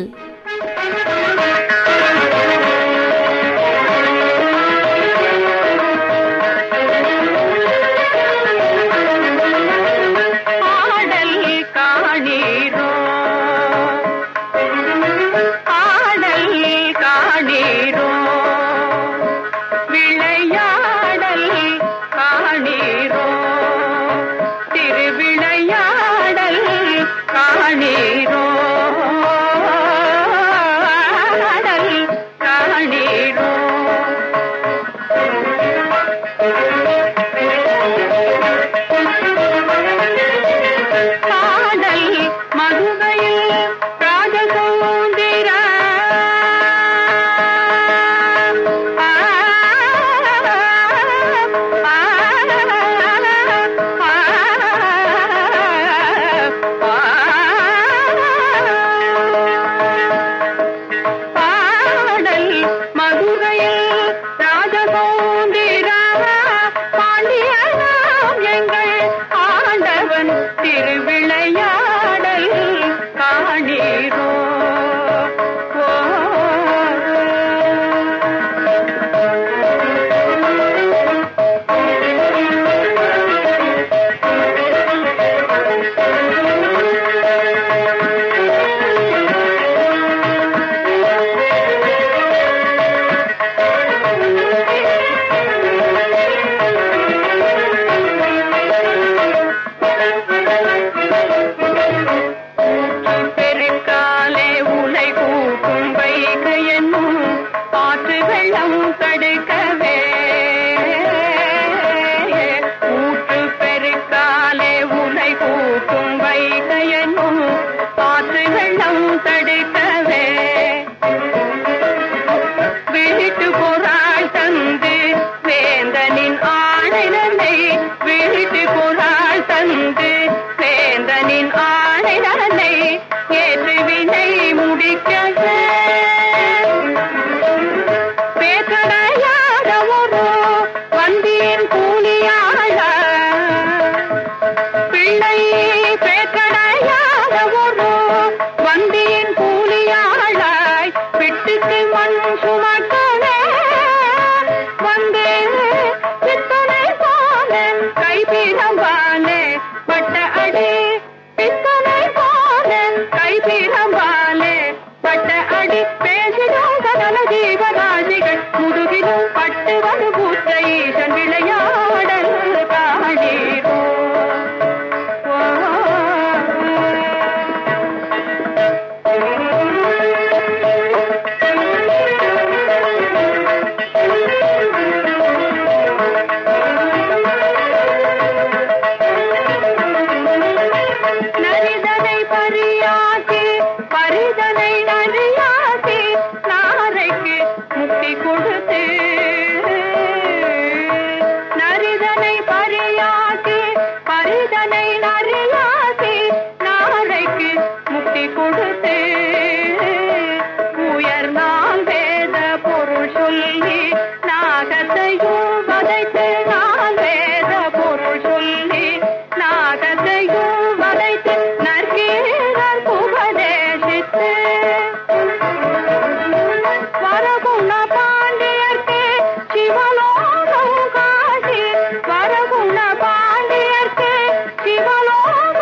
சிவலோகம்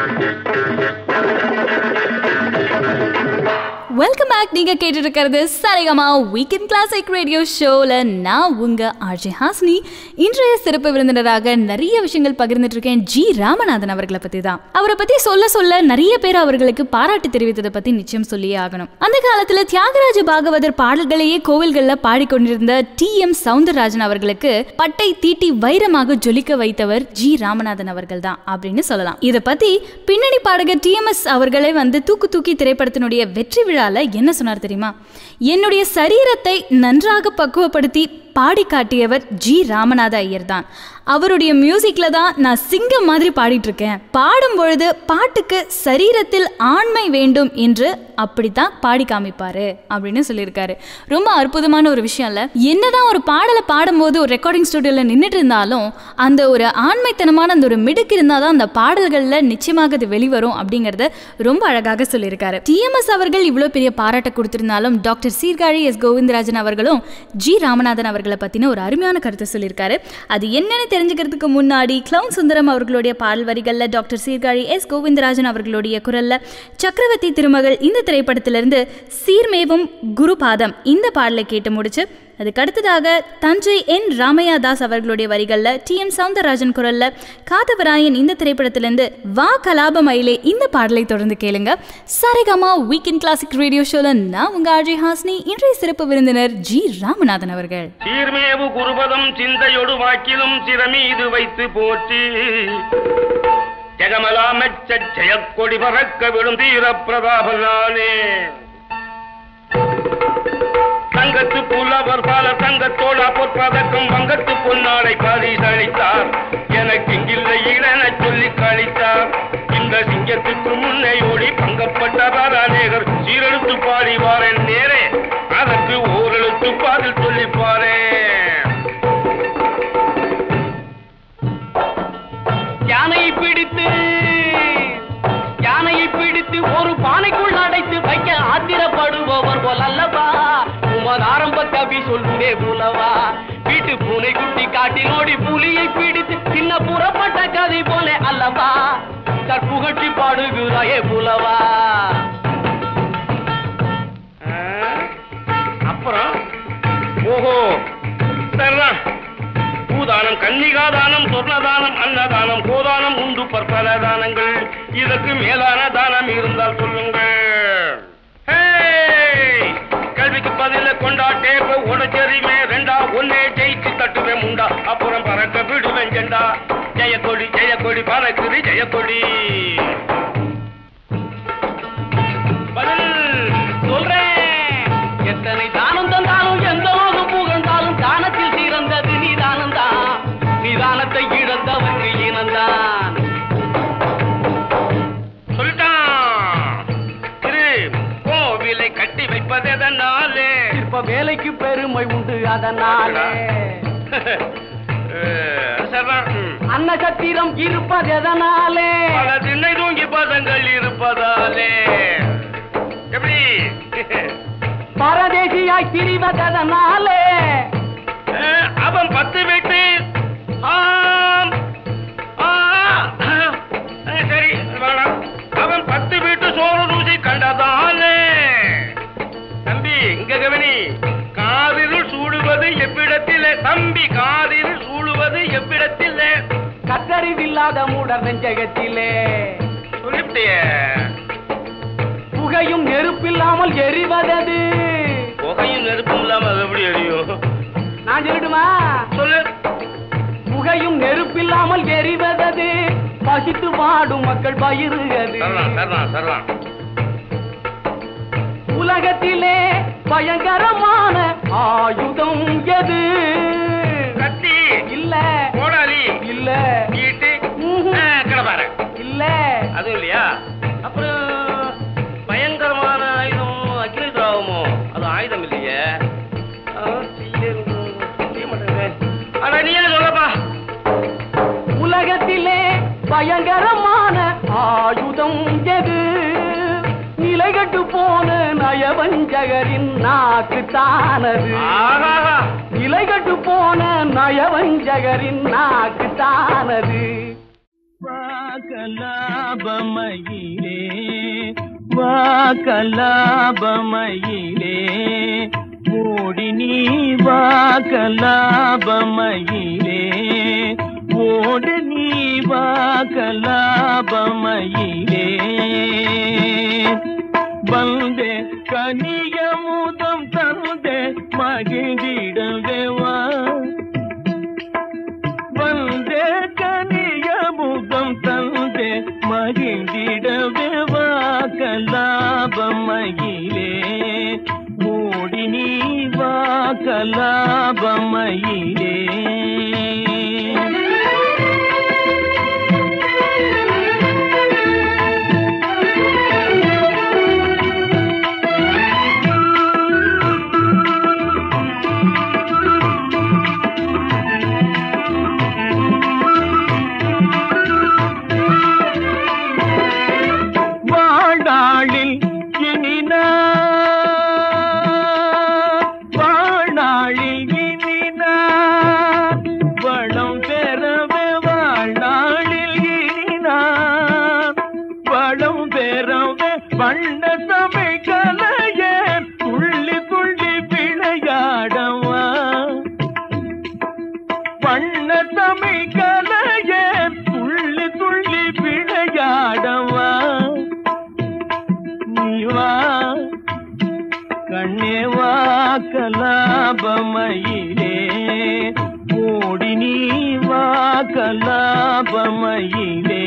வெல்கம் பேக். நீங்க கேட்டு இருக்கிறது சரிகமா வீக்கெண்ட் கிளாசிக் ரேடியோ ஷோல நான் உங்க ஆர்ஜே ஹாஸ்னி. இன்றைய சிறப்பு விருந்தினராக நிறைய விஷயங்கள் பகிர்ந்துட்டு இருக்கேன். ஜி ராமநாதன் அவர்களை பத்தி தான். அவரை பத்தி சொல்ல சொல்ல நிறைய பேர் அவர்களுக்கு பாராட்டு தெரிவித்ததை பத்தி நிச்சயம் சொல்லியே ஆகணும். அந்த காலத்துல தியாகராஜ பாகவதர் பாடல்களையே கோவில்கள்ல பாடிக்கொண்டிருந்த டி எம் சவுந்தரராஜன் அவர்களுக்கு பட்டை தீட்டி வைரமாக ஜொலிக்க வைத்தவர் ஜி ராமநாதன் அவர்கள் தான் அப்படின்னு சொல்லலாம். இதை பத்தி பின்னணி பாடகர் டி எம் எஸ் அவர்களே வந்து தூக்கு தூக்கி திரைப்படத்தினுடைய வெற்றி விழா என்ன சொன்னார் தெரியுமா? என்னுடைய சரீரத்தை நன்றாக பக்குவப்படுத்தி பாடி காட்டியவர் ஜி ராமநாத ஐயர் தான். அவருடைய மியூசிக்ல தான் நான் சிங்கம் மாதிரி பாடிட்டு இருக்கேன். பாடும் பொழுது பாட்டுக்கு சரீரத்தில் ஆண்மை வேண்டும் என்று அப்படித்தான் பாடி காமிப்பாரு அப்படின்னு சொல்லியிருக்காரு. ரொம்ப அற்புதமான ஒரு விஷயம் இல்ல? என்னதான் ஒரு பாடலை பாடும்போது ஒரு ரெக்கார்டிங் ஸ்டுடியோல நின்றுட்டு இருந்தாலும் அந்த ஒரு ஆண்மைத்தனமான அந்த ஒரு மிடுக்கு இருந்தாதான் அந்த பாடல்கள்ல நிச்சயமாக அது வெளிவரும் அப்படிங்கறத ரொம்ப அழகாக சொல்லியிருக்காரு. டி எம் எஸ் அவர்கள் இவ்வளவு பெரிய பாராட்டை கொடுத்திருந்தாலும் டாக்டர் சீர்காழி எஸ் கோவிந்தராஜன் அவர்களும் ஜி ராமநாதன் அவர்களை பத்தின ஒரு அருமையான கருத்தை சொல்லியிருக்காரு. அது என்னன்னு தெரிஞ்சுக்கிறதுக்கு முன்னாடி கிளவுன் சுந்தரம் அவர்களுடைய பாடல் வரிகள்ல டாக்டர் சீர்காழி எஸ் கோவிந்தராஜன் அவர்களுடைய குரல்ல சக்கரவர்த்தி திருமகள் இந்த திரைப்படத்திலிருந்து சீர்மேவும் குருபாதம் இந்த பாடலை கேட்டு முடிச்சு அதுக்கு அடுத்ததாக தஞ்சை என் ராமையா தாஸ் அவர்களுடைய வரிகள்ல டி எம் சவுந்தரராஜன் குரல்ல காதவராயன் இந்த திரைப்படத்திலிருந்து வா கலாபமயிலே இந்த பாடலை தொடர்ந்து கேளுங்க. சரிகமா வீக்கெண்ட் கிளாசிக் ரேடியோ ஷோல நான் உங்க ஆர்ஜே ஹாஸ்னி. இன்றைய சிறப்பு விருந்தினர் ஜி ராமநாதன் அவர்கள். சீர்மேவு குருபதம் சிந்தையொடு வாக்கிலும் சிரமீது வைத்து போற்றி ஜெகமலாமெச்ச ஜெயக்கொடி பறக்க விடும் தீர பிரதாபனானே தங்கத்து புலவர் பால தங்கத்தோட பொற்பதக்கம் வங்கத்து பொன்னாடை பரிசளித்தார். எனக்கு இங்கில்லை இளன சொல்லி கழித்தார். இந்த சிங்கத்துக்கு முன்னே ஓடி பங்கப்பட்டவர் அநேகர் சீரெழுத்து பாடிவாரன் நேரே அதற்கு ஓரெழுத்து பாடல் சொல்லிப்பாரே. யானையை பிடித்து யானையை பிடித்து ஒரு பானைக்குள் அடைத்து வைக்க ஆத்திரப்படுபவர் போல் அல்லவா உமது ஆரம்ப கவி சொல்லுமே புலவா. வீட்டு பூனை குட்டி காட்டில் ஓடி புலியை பிடித்து சின்ன புறப்பட்ட கதை போல அல்லவா கற்புகட்டி பாடுகிறாயே புலவா. அப்புறம் ஓஹோ சரிதான். பூதானம் கன்னிகாதானம் சொர்ணதானம் அன்னதானம் கோதானம் உண்டு பற்பல தானங்கள். இதற்கு மேலான தானம் இருந்தால் சொல்லுங்கள். கல்விக்கு பதில கொண்டாட்டே உடச்செறிமே ரெண்டா ஒன்னே ஜெயிச்சு தட்டுவேன் முண்டா அப்புறம் பறக்க விடுவேன் ஜெண்டா. ஜெயக்கொடி ஜெயக்கொடி பறக்குது ஜெயக்கொடி. பதில் சொல்றேன். எத்தனை தானம் தந்தாலும் எந்த லோகம் புகழ்ந்தாலும் தானத்தில் சிறந்தது நீதானம் தான். நீதானத்தை இழந்தவருக்கு இனந்தான் சொல்லிட்டான். திரு கோவிலை கட்டி வைப்பது எதனாலே இப்ப வேலைக்கு பெருமை உண்டு அதனாலே. அன்ன சத்திரம் இருப்பது எதனாலே பல திண்ணை தூங்கி பதங்கள் இருப்பதாலே. எப்படி பரதேசியாய் திரிவதனாலே அவன் பத்து வீட்டு சரி வேணாம் அவன் பத்து வீட்டு சோறு ருசி கண்டதாலே. தம்பி இங்க கவனி. காதில் சூடுவது எவ்விடத்திலே தம்பி காதில் சூடுவது எவ்விடத்திலே கத்தறிவில்லாத மூடர் நெஞ்சகத்திலே சொல்லிவிட்டிய. புகையும் நெருப்பில்லாமல் எரிவதது. புகையும் நெருப்பும் இல்லாமல் எப்படி எரியும்? நான் சொல்லிடுமா? சொல்லு. புகையும் நெருப்பில்லாமல் எரிவதது பசித்து வாடும் மக்கள் பயிருகிறது. உலகத்திலே பயங்கரமான ஆயுதம் எது? கத்தி இல்ல. கோடாலி இல்ல. ஈட்டி கிடப்பாரு இல்ல. அதுவும் இல்லையா? அப்புறம் பயங்கரமான ஆயுதம் அக்னி திராவமோ? அது ஆயுதம் இல்லையே. உலகத்திலே பயங்கரமான ஆயுதம் எது? நிலைகட்டு போன நயவஞ்சகரின் நாக்கு தானது. நிலைகட்டு போன நயவஞ்சகரின் நாக்கு தானது. கலாபமயிலே வா கலாபமயிலே ஓடி நீ வா கலாபமயிலே ஓடு நீ வா கலாபமயிலே வந்தே கனியமுதம் தந்தே மகிழ்ந்திடவே வா வந்தே கனியமுதம் தந்தே மகிழ்ந்திடவே வா கலாபமயிலே ஓடி நீ வா கலாபமயிலே கலாபமயிலே ஓடி நீ வா கலாபமயிலே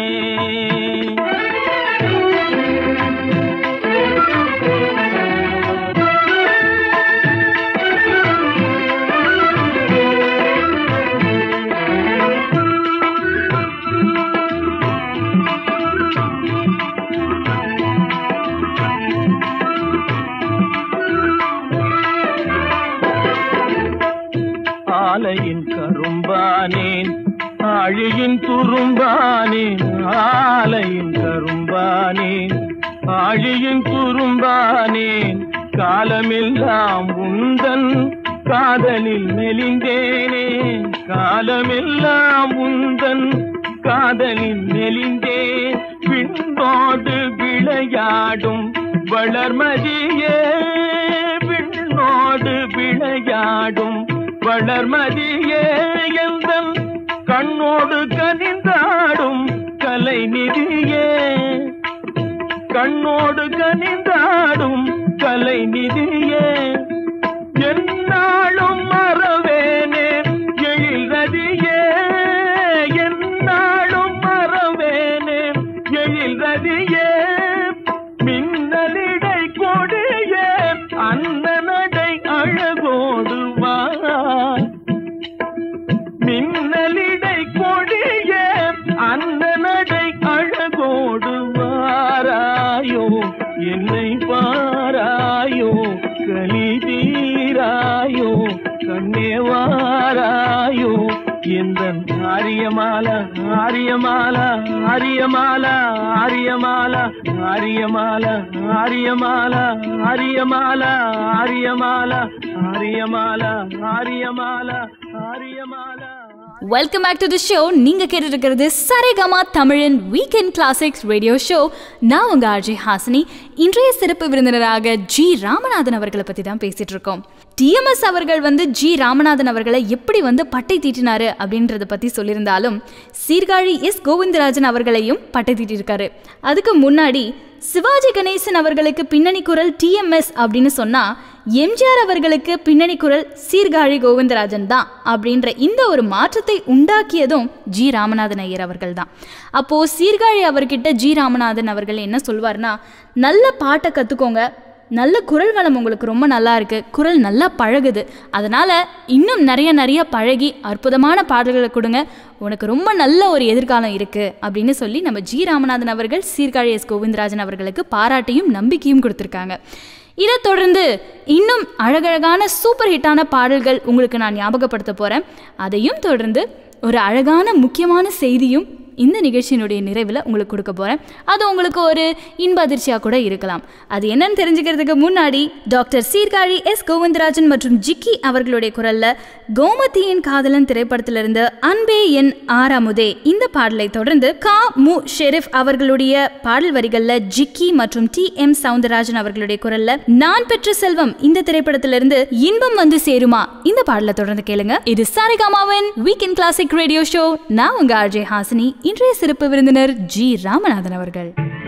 ஆலையின் கரும்பானேன் ஆழியின் துரும்பானேன் ஆலையின் கரும்பானேன் ஆழியின் துரும்பானேன் காலமெல்லாம் உந்தன் காதலில் மெலிந்தேனே காலமெல்லாம் உந்தன் காதலில் மெலிந்தே விண்ணோடு விளையாடும் வளர்மதியே விண்ணோடு விளையாடும் வளர்மதியே எந்தன் கண்ணோடு கனிந்தாடும் கலை நிதியே கண்ணோடு கனிந்தாடும் கலை நிதியே என்னாலும் மறவேனே எழில் ரதியே என்னாலும் மறவேனே எழில் ரதியே மின்னலிடை கொடியே அந்த நடை அழகோடு வா மின்னலிடை கொடியே அந்த நடை அழகோடு வாராயோ என்னை பாராயோ கலி தீராயோ கண்ணே வாராயோ எந்தன் Aryamala Aryamala Aryamala Aryamala Aryamala Aryamala Aryamala Aryamala Aryamala Aryamala Aryamala. Welcome back to the show. நீங்க கேட்டுட்டு இருக்கிறது சரிகமா தமிழின் வீக்கெண்ட் கிளாசிக்ஸ் ரேடியோ ஷோ. நான் உங்க ஆர்ஜே ஹாசினி. இன்றைய சிறப்பு விருந்தினராக ஜி ராமநாதன் அவர்களை பத்தி தான் பேசிட்டு இருக்கோம். டிஎம்எஸ் அவர்கள் வந்து ஜி ராமநாதன் அவர்களை எப்படி வந்து பட்டை தீட்டினாரு அப்படின்றத பத்தி சொல்லியிருந்தாலும் சீர்காழி எஸ் கோவிந்தராஜன் அவர்களையும் பட்டை தீட்டிருக்காரு. அதுக்கு முன்னாடி சிவாஜி கணேசன் அவர்களுக்கு பின்னணி குரல் டிஎம்எஸ் அப்படின்னு சொன்னா எம்ஜிஆர் அவர்களுக்கு பின்னணி குரல் சீர்காழி கோவிந்தராஜன் தான் அப்படின்ற இந்த ஒரு மாற்றத்தை உண்டாக்கியதும் ஜி ராமநாதன் ஐயர் அவர்கள் தான். அப்போ சீர்காழி அவர்கிட்ட ஜி ராமநாதன் அவர்கள் என்ன சொல்வார்னா, நல்ல பாட்டை கற்றுக்கோங்க, நல்ல குரல் வளம் உங்களுக்கு ரொம்ப நல்லா இருக்குது, குரல் நல்லா பழகுது, அதனால் இன்னும் நிறைய நிறைய பழகி அற்புதமான பாடல்களை கொடுங்க, உனக்கு ரொம்ப நல்ல ஒரு எதிர்காலம் இருக்குது அப்படின்னு சொல்லி நம்ம ஜி ராமநாதன் அவர்கள் சீர்காழி எஸ் கோவிந்தராஜன் அவர்களுக்கு பாராட்டையும் நம்பிக்கையும் கொடுத்துருக்காங்க. இதை தொடர்ந்து இன்னும் அழகழகான சூப்பர் ஹிட்டான பாடல்கள் உங்களுக்கு நான் ஞாபகப்படுத்த போகிறேன். அதையும் தொடர்ந்து ஒரு அழகான முக்கியமான செய்தியும் இந்த நிகழ்ச்சியினுடைய நிறைவில் உங்களுக்கு கொடுக்க போகிறேன். அது உங்களுக்கு ஒரு இன்ப அதிர்ச்சியாக கூட இருக்கலாம். அது என்னன்னு தெரிஞ்சுக்கிறதுக்கு முன்னாடி டாக்டர் சீர்காழி எஸ் கோவிந்தராஜன் மற்றும் ஜிக்கி அவர்களுடைய குரலில் கோமதியின் காதலன் திரைப்படத்திலிருந்து அன்பே என் ஆறாமுதே இந்த பாடலை தொடர்ந்து கா மு ஷெரீப் அவர்களுடைய பாடல் வரிகளில் ஜிக்கி மற்றும் டி எம் சவுந்தரராஜன் அவர்களுடைய குரல்ல நான் பெற்ற செல்வம் இந்த திரைப்படத்திலிருந்து இன்பம் வந்து சேருமா இந்த பாடலை தொடர்ந்து கேளுங்க. இது சாரேகாமாவின் வீக்கெண்ட் கிளாசிக் ரேடியோ ஷோ. நான் உங்க ஆர்ஜே ஹாசினி. இன்றைய சிறப்பு விருந்தினர் ஜி ராமநாதன் அவர்கள்.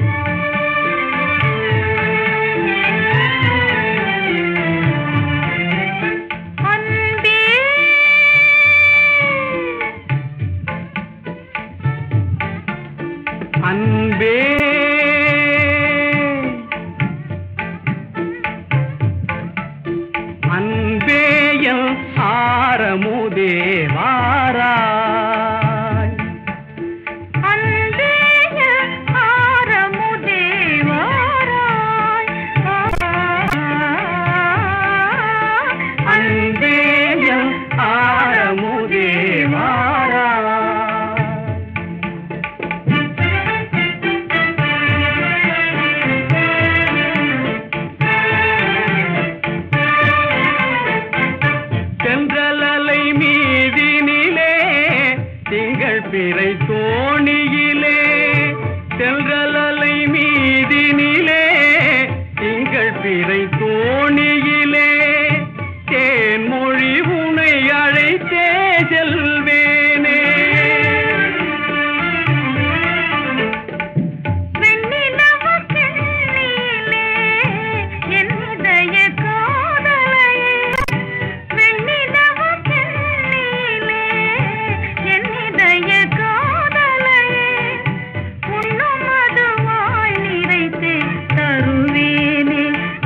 அன்பே அன்பேயம் ஆரமுதே வாராய் அன்பேய ஆரமுதே வாராய் அன்பேயம் ஆரமுதே வாராய் சென்றலலை மீதினிலே திங்கள் பிறை தோணியிலே சென்றலலை மீதினிலே திங்கள் பிறை தோணியிலே தேன்மொழி உனை அழைத்தே செல்வேனே வெண்ணிலவு கண்ணிலே என் இதய காதலையே வெண்ணிலவு கண்ணிலே என் இதய காதலையே உன்னும் மதுவாய் நிறைத்து தருவேனே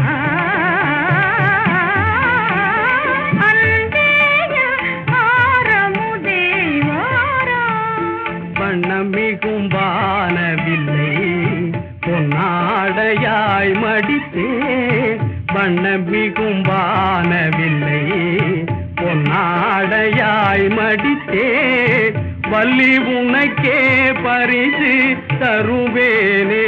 அன்பேய ஆரமுதே வாராய் வண்ணமிகும் வானவில்லை பொன்னாடையாய் மடித்தே வண்ணமிகும் வானவில்லை பொன்னாடையாய் மடித்தே வள்ளி உனக்கே பரிசு தருவேனே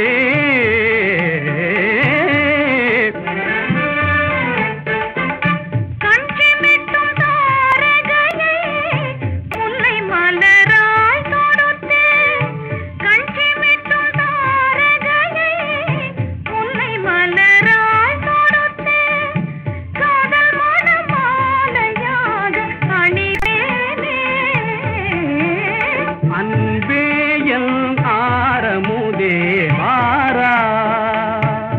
கண்சிமிட்டும் தாரகையை முல்லை மலராய் தொடுத்தே கண்சிமிட்டும் தாரகையை முல்லை மலராய் தொடுத்தே காதல் மணமாலையாக அணிவேனே அன்பேயம் ஆரமுதே வாராய்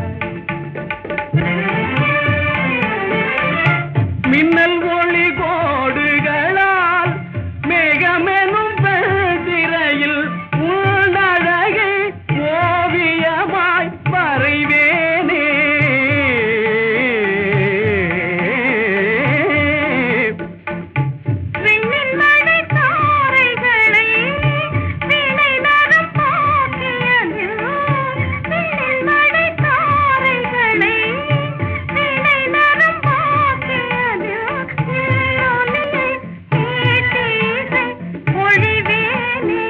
மின்னல் ஒளி கோடுகளால் மேகமெனும் திரையில் உன்னழகை ஓவியமாய் வரைவேனே விண்ணின் மழை தாரைகளை வீணை நரம் பாக்கியதில் விண்ணின் மழை தாரைகளை வீணை நரம் பாக்கியதில் இல்லொலியை கேட்டீசை ஒழிவேனே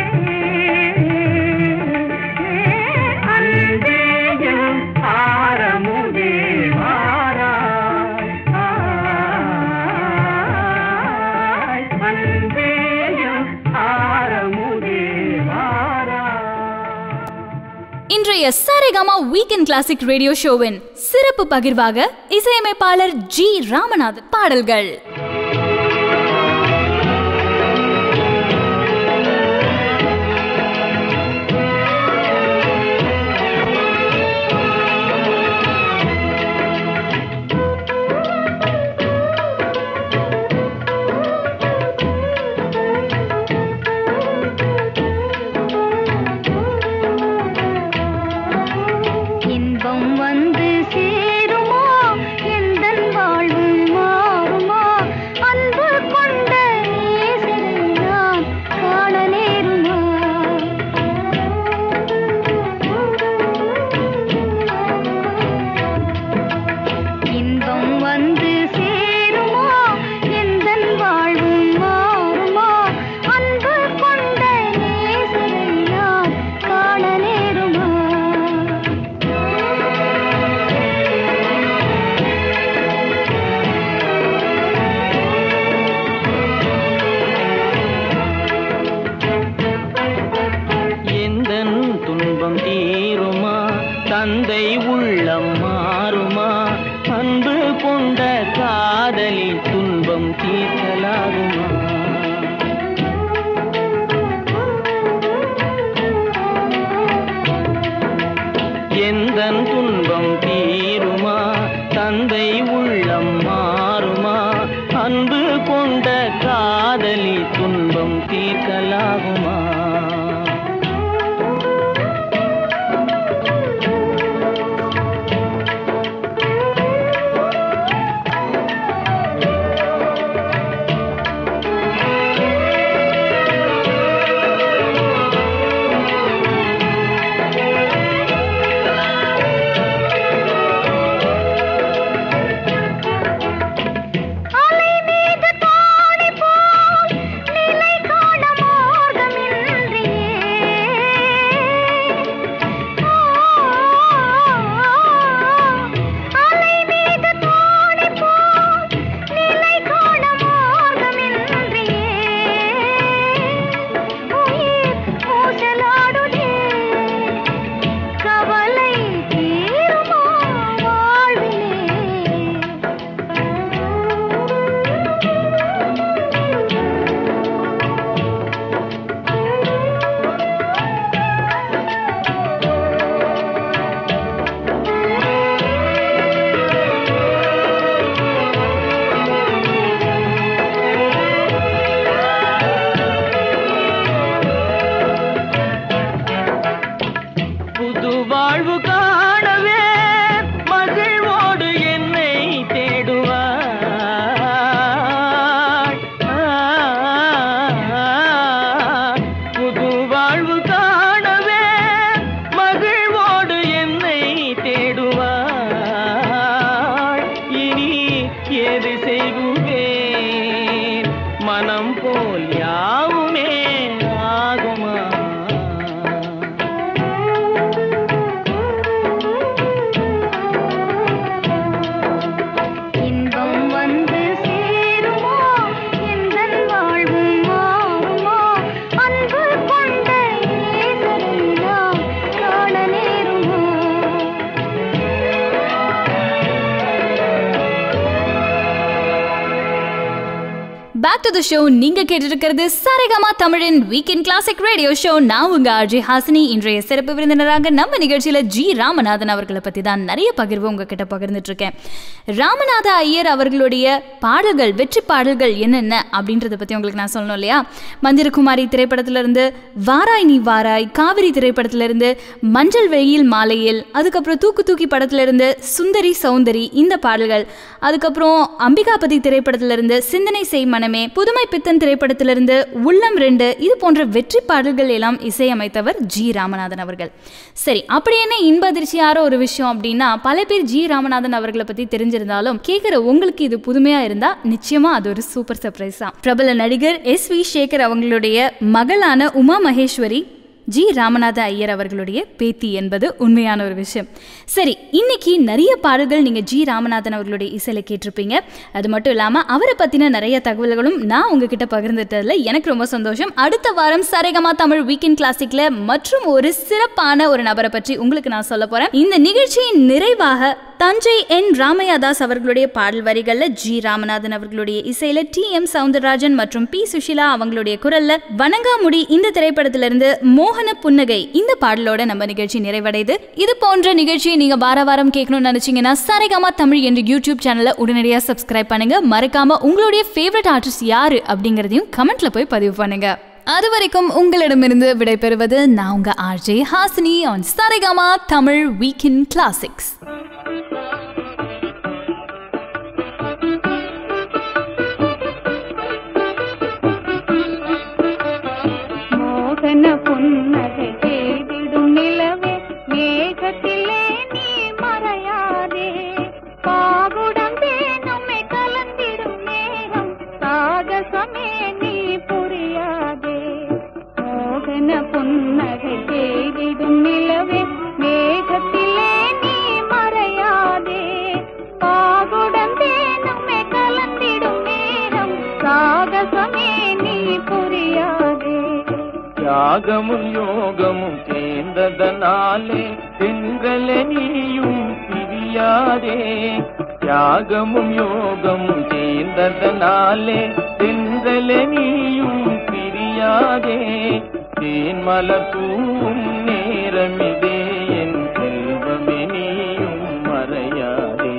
அன்பேயம் ஆரமுதே வாராய் அன்பேயம் ஆரமுதே வாராய். இன்றைய சாரேகாமா வீக்கெண்ட் கிளாசிக் ரேடியோ ஷோவின் சிறப்பு பகிர்வாக இசையமைப்பாளர் ஜி ராமநாதன் பாடல்கள். இன்பம் வந்து சேருமா எந்தன் வாழ்வு மாறுமா தந்தை உள்ளம் மாறுமா? அன்பு கொண்ட காதலில் துன்பம் தீர்க்கலாகுமா? எந்தன் துன்பம் தீருமா? தந்தை உள்ளம் மாறுமா? அன்பு கொண்ட காதலில் துன்பம் தீர்க்கலாகுமா? Back to the show. நீங்க கேட்டிருக்கிறது சரிகமா தமிழின் வீக்கெண்ட் கிளாசிக் ரேடியோ ஷோ. நான் உங்க ஆர்ஜே ஹாசினி. இன்றைய சிறப்பு விருந்தினராக நம்ம நிகழ்ச்சியில ஜி ராமநாதன் அவர்களை பத்தி தான் நிறைய பகிர்வு உங்ககிட்ட பகிர்ந்துட்டு இருக்கேன். ராமநாத ஐயர் அவர்களுடைய பாடல்கள், வெற்றி பாடல்கள் என்னென்ன அப்படின்றத பத்தி உங்களுக்கு நான் சொல்லணும் இல்லையா? மந்திரகுமாரி திரைப்படத்திலிருந்து, வாராய் நீ வாராய், காவிரி திரைப்படத்திலிருந்து, மஞ்சள் வெயில் மாலையில், அதுக்கப்புறம் தூக்கு தூக்கி படத்திலிருந்து சுந்தரி சௌந்தரி இந்த பாடல்கள், அதுக்கப்புறம் அம்பிகாபதி திரைப்படத்திலிருந்து சிந்தனை செய் மனமே, புதுமை பித்தன் திரைப்படத்திலிருந்து உள்ளம் ரெண்டு, இது போன்ற வெற்றி பாடல்கள் எல்லாம் இசையமைத்தவர் ஜி ராமநாதன் அவர்கள். சரி, அப்படி என்ன இன்ப அதிர்ச்சியார ஒரு விஷயம் அப்படின்னா, பல பேர் ஜி ராமநாதன் அவர்களை பத்தி தெரிஞ்சிருந்தாலும் கேட்கிற உங்களுக்கு இது புதுமையா இருந்தா நிச்சயமா அது ஒரு சூப்பர் சர்ப்ரைஸ் தான். பிரபல நடிகர் எஸ் வி சேகர் அவங்களுடைய மகளான உமா மகேஸ்வரி ஜி ராமநாத ஐயர் அவர்களுடைய பேத்தி என்பது உண்மையான ஒரு விஷயம். சரி, இன்னைக்கு நிறைய பாடல்கள் நீங்கள் ஜி ராமநாதன் அவர்களுடைய இசையில் கேட்டிருப்பீங்க. அது மட்டும் இல்லாமல் அவரை பற்றின நிறைய தகவல்களும் நான் உங்ககிட்ட பகிர்ந்துட்டதில் எனக்கு ரொம்ப சந்தோஷம். அடுத்த வாரம் சரிகமா தமிழ் வீக்கெண்ட் கிளாசிக்கில் மற்றும் ஒரு சிறப்பான ஒரு நபரை பற்றி உங்களுக்கு நான் சொல்ல போகிறேன். இந்த நிகழ்ச்சியின் நிறைவாக தஞ்சை என் ராமையாதாஸ் அவர்களுடைய பாடல் வரிகளில் ஜி ராமநாதன் அவர்களுடைய இசையில் டி எம் சவுந்தரராஜன் மற்றும் பி சுஷிலா அவங்களுடைய குரல்ல வணங்காமுடி இந்த திரைப்படத்திலிருந்து மோகன புன்னகை இந்த பாடலோட நம்ம நிகழ்ச்சி நிறைவடைது. இது போன்ற நிகழ்ச்சியை நீங்க வார வாரம் கேட்கணும்னு நினைச்சீங்கன்னா சரிகமா தமிழ் என்ற யூடியூப் சேனலை உடனடியாக சப்ஸ்கிரைப் பண்ணுங்க. மறக்காம உங்களுடைய ஃபேவரட் ஆர்டிஸ்ட் யாரு அப்படிங்கறதையும் கமெண்ட்ல போய் பதிவு பண்ணுங்க. அது வரைக்கும் உங்களிடமிருந்து விடைபெறுவது நான் உங்க RJ Hasini on Saregama Tamil weekend classics. புன்னகை செய்திடும் நிலவே, மேகத்திலே நீ மறையாதே, பாகுடம்பே நம்மை கலந்திடும் நேரம், சாகசமே நீ புரியாதே. மோகன புன்னகை செய்திடும் நிலவே, மேகத்திலே நீ மறையாதே, பாகுடம்பே நம்மை கலந்திடும் நேரம், சாகசமே நீ புரியாதே. யாகமும் யோகமும் சேர்ந்ததனாலே தென்றலே நீயும் பிரியாதே. தியாகமும் யோகமும் சேர்ந்ததனாலே தென்றலே நீயும் பிரியாதே. தேன்மலர் தூவும் நேரமிதே என் செல்வமே நீயும் மறையாதே.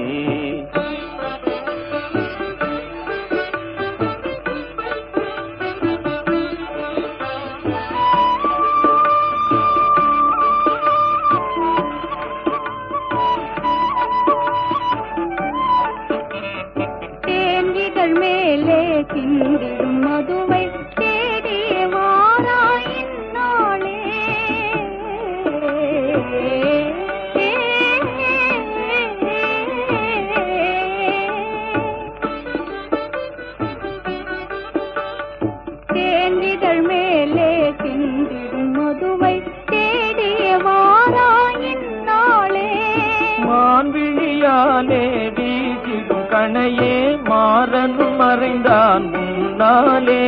தேன்றிதழ் மேலே சிந்திடும் மதுவை தேடி வாராயின் நாளே. தேன்றிதழ் மேலே சிந்திடும் மதுவை தேடி வாராயின் நாளே. மான்விழியாலே வீசிடும் கணையே மாறனும் மறைந்தான் முன்னாலே.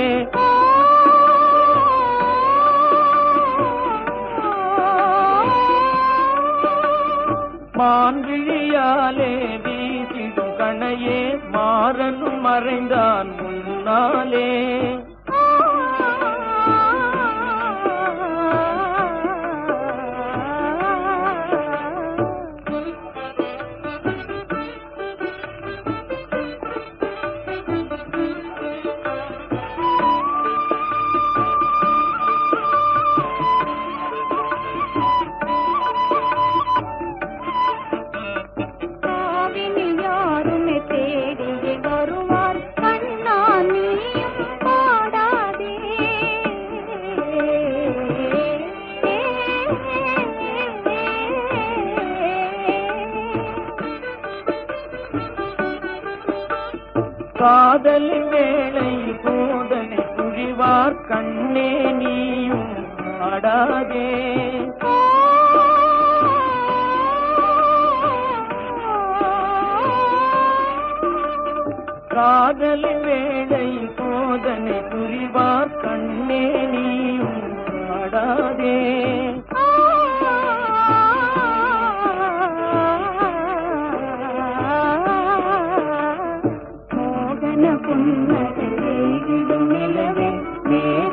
மான்விழியாலே வீசிடும் கணையே மாறனும் மறைந்தான் முன்னாலே. காவினில் யாருமே தேடியே வருவார் கண்ணா நீயும் பாடாதே. காதலின் வேளை போதனை புரிவார் கண்ணே நீயும் ஆடாதே. காதலின் வேளை போதனை புரிவார் கண்ணே நீயும் ஆடாதே. மோகன புன்னகை செய்திடும் நிலவே